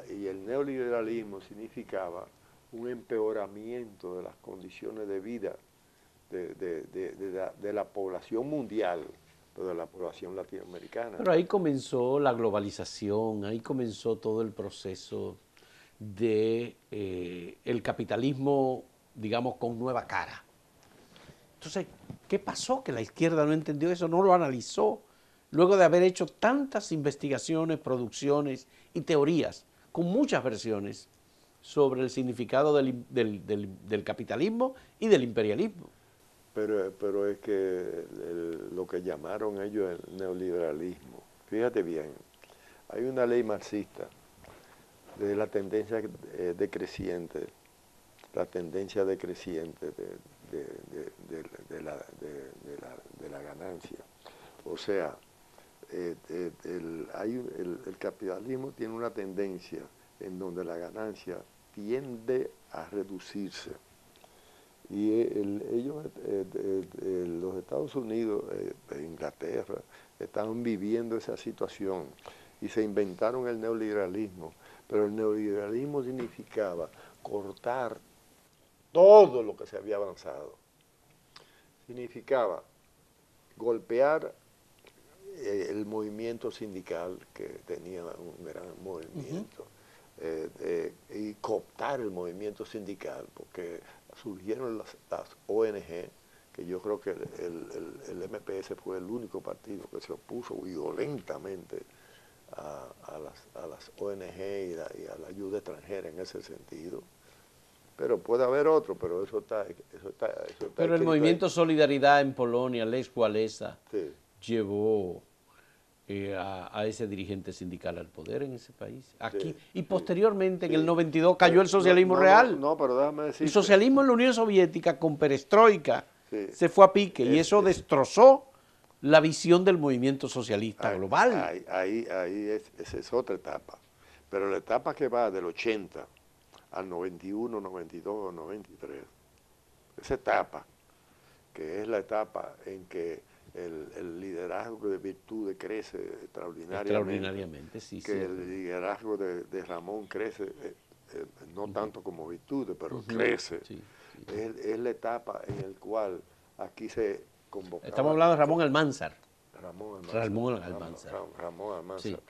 la, y el neoliberalismo significaba un empeoramiento de las condiciones de vida de, de, de, de, la, de la población mundial, pero de la población latinoamericana. Pero ahí comenzó la globalización, ahí comenzó todo el proceso de eh, el capitalismo, digamos, con nueva cara. Entonces, ¿qué pasó? Que la izquierda no entendió eso, no lo analizó, luego de haber hecho tantas investigaciones, producciones y teorías, con muchas versiones, sobre el significado del, del, del, del capitalismo y del imperialismo. Pero, pero es que el, lo que llamaron ellos el neoliberalismo, fíjate bien, hay una ley marxista de la tendencia eh, decreciente, la tendencia decreciente de, de, de, de, de, la, de, de, la, de la ganancia. O sea, eh, eh, el, hay, el, el capitalismo tiene una tendencia en donde la ganancia tiende a reducirse. Y el, ellos, eh, eh, eh, los Estados Unidos, eh, Inglaterra, estaban viviendo esa situación y se inventaron el neoliberalismo. Pero el neoliberalismo significaba cortar todo lo que se había avanzado. Significaba golpear eh, el movimiento sindical, que tenía un gran movimiento, uh-huh. eh, eh, y cooptar el movimiento sindical, porque surgieron las, las O N G, que yo creo que el, el, el M P S fue el único partido que se opuso violentamente a, a, las, a las O N G y, la, y a la ayuda extranjera en ese sentido. Pero puede haber otro, pero eso está... Eso está, eso está pero el movimiento ahí. Solidaridad en Polonia, Lech Walesa, sí. llevó eh, a, a ese dirigente sindical al poder en ese país. Aquí, sí, y posteriormente, sí, en el noventa y dos, cayó pero, el socialismo no, no, real. No, no, pero déjame decir. El socialismo en la Unión Soviética, con perestroika, sí. se fue a pique, es, y eso es, destrozó la visión del movimiento socialista ahí, global. Ahí, ahí, ahí es, esa es otra etapa. Pero la etapa que va del ochenta al noventa y uno, noventa y dos, noventa y tres, esa etapa, que es la etapa en que el, el liderazgo de Virtudes crece extraordinariamente, extraordinariamente sí, que sí, el sí. liderazgo de, de Ramón crece, eh, eh, no uh-huh. tanto como Virtudes, pero uh-huh. crece, sí, sí. Es, es la etapa en la cual aquí se convocaba. Estamos hablando de Ramón Almanzar. Ramón Almanzar. Ramón Almanzar. Ramón, Ramón Almanzar. Sí.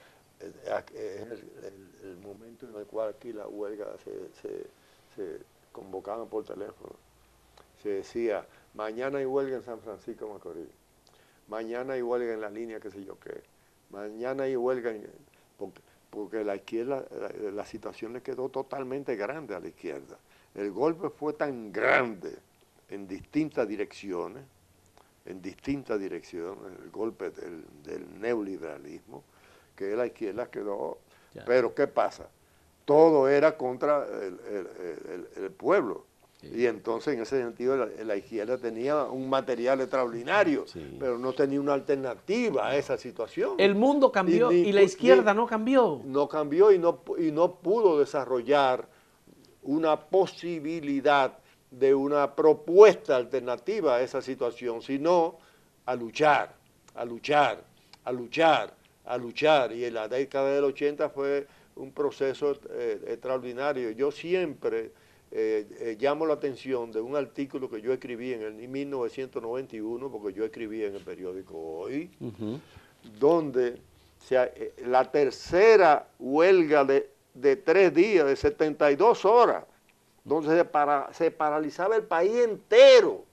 Es el, el, el momento en el cual aquí la huelga se, se, se convocaban por teléfono. Se decía, mañana hay huelga en San Francisco de Macorís, mañana hay huelga en la línea qué sé yo qué, mañana hay huelga en... Porque, porque la izquierda, la, la situación le quedó totalmente grande a la izquierda. El golpe fue tan grande en distintas direcciones, en distintas direcciones, el golpe del, del neoliberalismo, que la izquierda quedó, ya. Pero ¿qué pasa? Todo era contra el, el, el, el pueblo, sí. Y entonces en ese sentido la, la izquierda tenía un material extraordinario, sí. Pero no tenía una alternativa a esa situación. El mundo cambió y, ni, y la izquierda ni, no cambió. No cambió y no, y no pudo desarrollar una posibilidad de una propuesta alternativa a esa situación, sino a luchar, a luchar, a luchar, a luchar. Y en la década del ochenta fue un proceso eh, extraordinario. Yo siempre eh, eh, llamo la atención de un artículo que yo escribí en el mil novecientos noventa y uno, porque yo escribí en el periódico Hoy, uh-huh. donde se, eh, la tercera huelga de, de tres días, de setenta y dos horas, donde se, para, se paralizaba el país entero,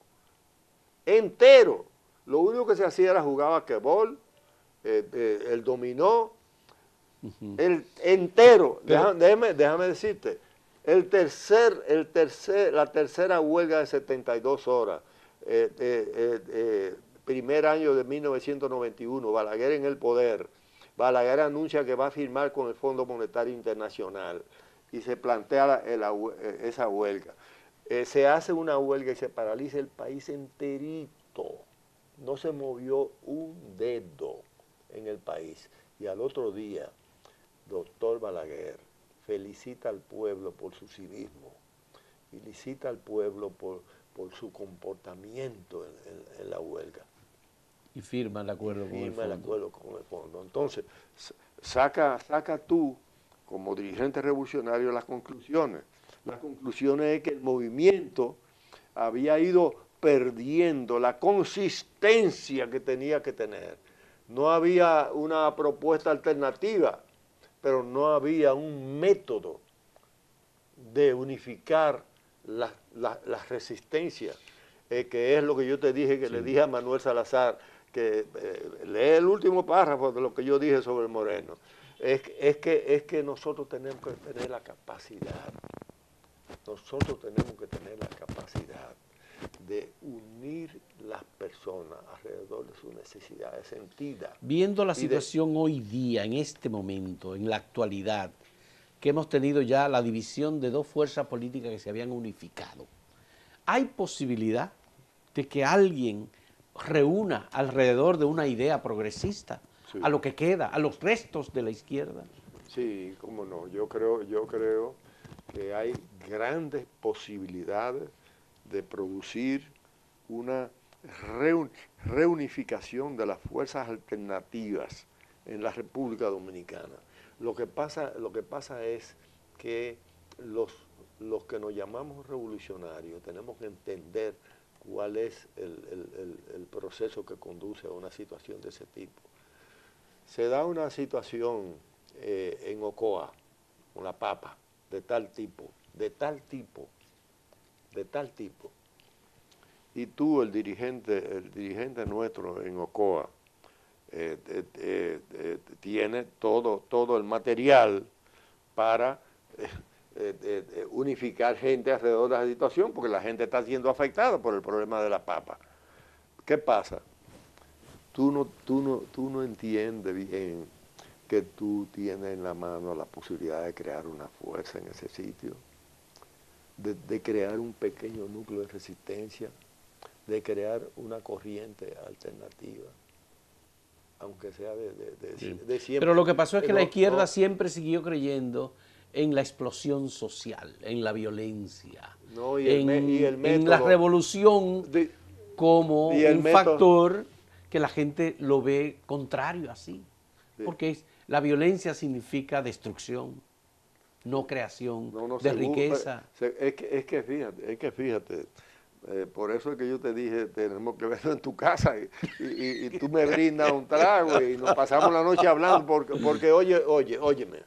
entero. Lo único que se hacía era jugar basquetbol, eh, eh, el dominó, uh-huh. el entero. Pero, déjame, déjame decirte, el tercer, el tercer, la tercera huelga de setenta y dos horas, eh, eh, eh, eh, primer año de mil novecientos noventa y uno, Balaguer en el poder. Balaguer anuncia que va a firmar con el Fondo Monetario Internacional y se plantea la, la, esa huelga. Eh, se hace una huelga y se paraliza el país enterito. No se movió un dedo en el país. Y al otro día, doctor Balaguer felicita al pueblo por su civismo, felicita al pueblo por, por su comportamiento en, en, en la huelga. Y firma el acuerdo, y firma con, el el acuerdo con el fondo. Entonces, saca, saca tú como dirigente revolucionario las conclusiones. Las conclusiones es que el movimiento había ido perdiendo la consistencia que tenía que tener. No había una propuesta alternativa, pero no había un método de unificar las la, la resistencias, eh, que es lo que yo te dije, que sí. le dije a Manuel Salazar, que eh, lee el último párrafo de lo que yo dije sobre el Moreno. Es, es, que, es que nosotros tenemos que tener la capacidad, nosotros tenemos que tener la capacidad de unir las personas alrededor de sus necesidades sentidas. Viendo la situación de... hoy día, en este momento, en la actualidad, que hemos tenido ya la división de dos fuerzas políticas que se habían unificado, ¿hay posibilidad de que alguien reúna alrededor de una idea progresista sí. a lo que queda, a los restos de la izquierda? Sí, cómo no. Yo creo, yo creo que hay grandes posibilidades de producir una reun reunificación de las fuerzas alternativas en la República Dominicana. Lo que pasa, lo que pasa es que los, los que nos llamamos revolucionarios tenemos que entender cuál es el, el, el, el proceso que conduce a una situación de ese tipo. Se da una situación eh, en Ocoa, con la papa, de tal tipo, de tal tipo, de tal tipo. Y tú, el dirigente, el dirigente nuestro en Ocoa, eh, eh, eh, eh, tiene todo, todo el material para eh, eh, eh, unificar gente alrededor de la situación, porque la gente está siendo afectada por el problema de la papa. ¿Qué pasa? Tú no, tú no, tú no entiendes bien que tú tienes en la mano la posibilidad de crear una fuerza en ese sitio, de, de crear un pequeño núcleo de resistencia, de crear una corriente alternativa, aunque sea de, de, de, sí. de siempre. Pero lo que pasó es que no, la izquierda no, siempre siguió creyendo en la explosión social, en la violencia, no, y en, el me, y el método, en la revolución de, como un método, factor que la gente lo ve contrario así. Sí. Porque es, la violencia significa destrucción, no creación no, no, de seguro, riqueza. Es que, es que fíjate, es que fíjate, eh, por eso es que yo te dije, tenemos que verlo en tu casa y, y, y tú me brindas un trago y nos pasamos la noche hablando porque, porque oye, oye, óyeme,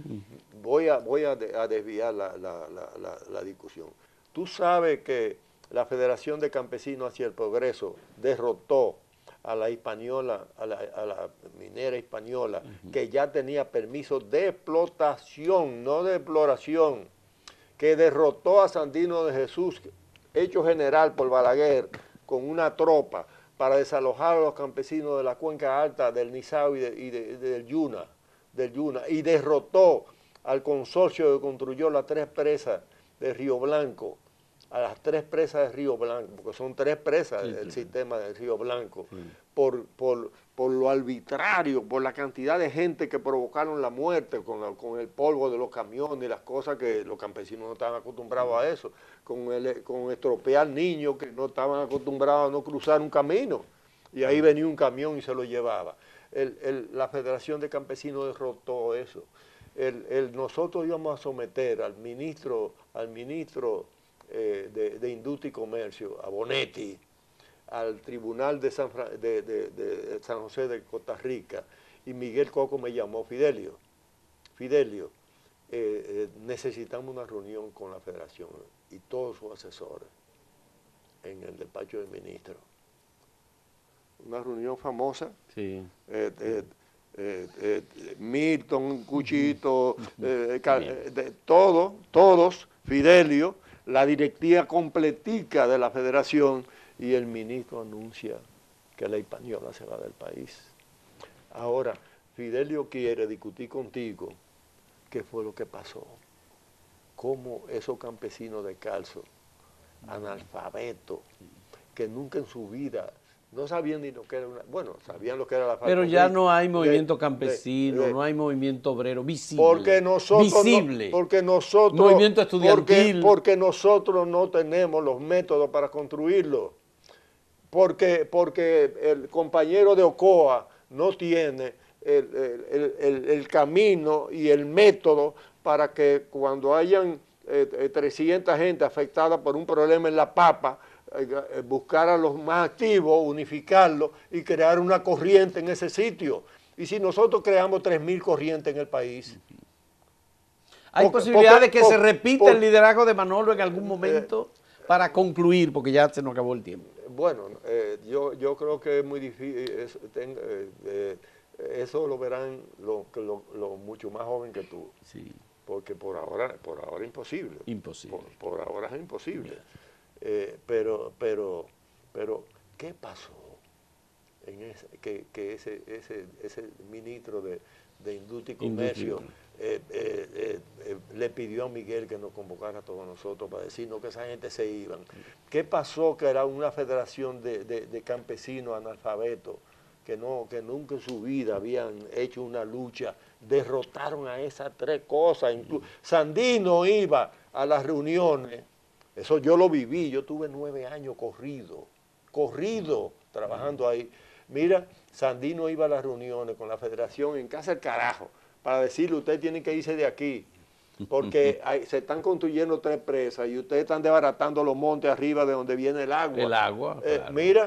voy a, voy a, de, a desviar la, la, la, la, la discusión. Tú sabes que la Federación de Campesinos hacia el Progreso derrotó a la hispaniola, a la, a la minera española, uh-huh. que ya tenía permiso de explotación, no de exploración, que derrotó a Sandino de Jesús, hecho general por Balaguer, con una tropa para desalojar a los campesinos de la cuenca alta del Nizao y, de, y de, de, del, Yuna, del Yuna, y derrotó al consorcio que construyó las tres presas de Río Blanco, a las tres presas de Río Blanco, porque son tres presas sí, del sí. sistema de Río Blanco, sí. por, por, por lo arbitrario, por la cantidad de gente que provocaron la muerte con, la, con el polvo de los camiones y las cosas que los campesinos no estaban acostumbrados a eso, con, el, con estropear niños que no estaban acostumbrados a no cruzar un camino, y ahí venía un camión y se lo llevaba. El, el, la Federación de Campesinos derrotó eso. El, el, nosotros íbamos a someter al ministro, al ministro Eh, de, de Industria y Comercio, a Bonetti, al Tribunal de San, de, de, de San José de Costa Rica, y Miguel Coco me llamó, Fidelio, Fidelio, eh, eh, necesitamos una reunión con la Federación y todos sus asesores en el despacho del ministro. Una reunión famosa, sí. eh, eh, eh, eh, Milton, Cuchito, eh, eh, de, todo, todos, Fidelio, la directiva completica de la federación, y el ministro anuncia que la española se va del país. Ahora, Fidelio quiere discutir contigo qué fue lo que pasó, cómo esos campesinos descalzos, analfabetos, que nunca en su vida no sabían ni lo que era una, bueno, sabían lo que era la falta. Pero ya no hay movimiento de, campesino, de, de, no hay movimiento obrero visible. Porque nosotros, visible. No, porque nosotros, movimiento estudiantil. Porque, porque nosotros no tenemos los métodos para construirlo. Porque, porque el compañero de Ocoa no tiene el, el, el, el camino y el método para que cuando hayan eh, trescientas gente afectada por un problema en la papa, eh, buscar a los más activos, unificarlos y crear una corriente en ese sitio. Y si nosotros creamos tres mil corrientes en el país... ¿Hay porque, posibilidad porque, de que porque, se repita porque, el liderazgo de Manolo en algún momento eh, para concluir, porque ya se nos acabó el tiempo? Bueno, eh, yo, yo creo que es muy difícil, es, ten, eh, eh, eso lo verán los lo, lo mucho más jóvenes que tú, sí. Porque por ahora por ahora es imposible. Imposible. Por, por ahora es imposible. Eh, pero, pero, pero, ¿qué pasó en ese, que, que ese, ese, ese ministro de, de Industria y Comercio eh, eh, eh, eh, le pidió a Miguel que nos convocara a todos nosotros para decirnos que esa gente se iban? ¿Qué pasó? Que era una federación de, de, de campesinos analfabetos que, no, que nunca en su vida habían hecho una lucha, derrotaron a esas tres cosas. Inclu Sandino iba a las reuniones, eso yo lo viví, yo tuve nueve años corrido, corrido, trabajando ahí. Mira, Sandino iba a las reuniones con la federación en casa del carajo, para decirle, ustedes tienen que irse de aquí, porque hay, se están construyendo tres presas y ustedes están desbaratando los montes arriba de donde viene el agua. El agua, eh, claro. Mira,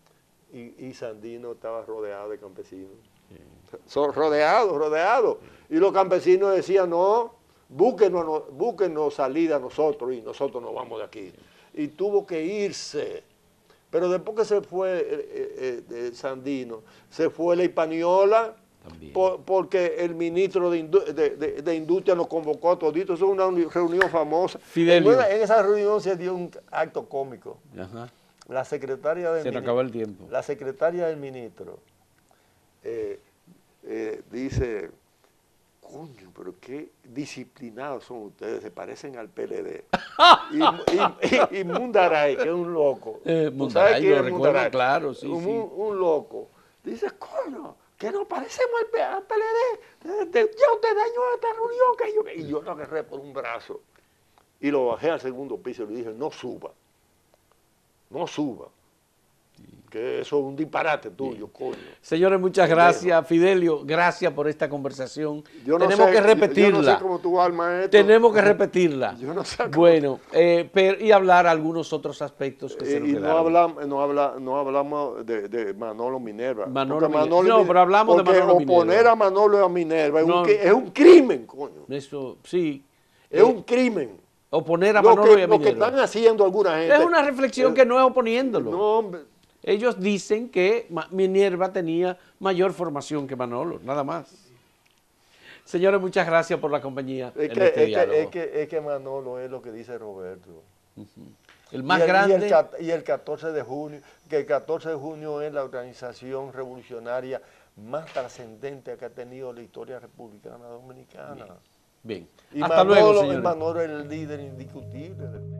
y, y Sandino estaba rodeado de campesinos. Sí. Son rodeados, rodeados. Y los campesinos decían, no, búsquenos, búsquenos salida a nosotros y nosotros nos vamos de aquí. Y tuvo que irse. Pero después que se fue eh, eh, eh, Sandino, se fue la Hispaniola, por, porque el ministro de, indu de, de, de Industria nos convocó a toditos. Eso es una reunión famosa. Fidelio. En, en esa reunión se dio un acto cómico. Ajá. La secretaria del se nos acabó el tiempo. La secretaria del ministro eh, eh, dice, coño, pero qué disciplinados son ustedes, se parecen al P L D. y, y, y, y Mundaray, que es un loco. Eh, Mundaray, lo recuerdo, claro, sí, un, sí. Un, un loco. Dice, coño, que nos parecemos al, al P L D. Ya usted dañó esta reunión. Que yo, y yo lo agarré por un brazo. Y lo bajé al segundo piso y le dije, no suba. No suba. Que eso es un disparate tuyo, sí. Coño. Señores, muchas gracias. Fidelio, gracias por esta conversación. Yo no Tenemos sé, que repetirla. Yo, yo no sé cómo tú armas esto. Tenemos que repetirla. Yo no sé cómo. Bueno, eh, pero, y hablar algunos otros aspectos que eh, se nos y quedaron. no hablamos, no, habla, no hablamos de, de Manolo Minerva. Manolo Manolo Minerva. No, pero hablamos de Manolo oponer Minerva. Oponer a Manolo y a Minerva es, no, un, es un crimen, coño. Eso, sí. Es eh, un crimen. Oponer a Manolo que, y a Minerva. Lo que están haciendo alguna gente. Es una reflexión eh, que no es oponiéndolo. No, hombre. Ellos dicen que Minerva tenía mayor formación que Manolo, nada más. Señores, muchas gracias por la compañía es en que, este es diálogo. Que, es, que, es que Manolo es lo que dice Roberto. Uh-huh. El más y el, grande. Y el, y el catorce de junio, que el catorce de junio es la organización revolucionaria más trascendente que ha tenido la historia republicana dominicana. Bien. Bien. Y Hasta Manolo, luego, señores. Manolo es el líder indiscutible del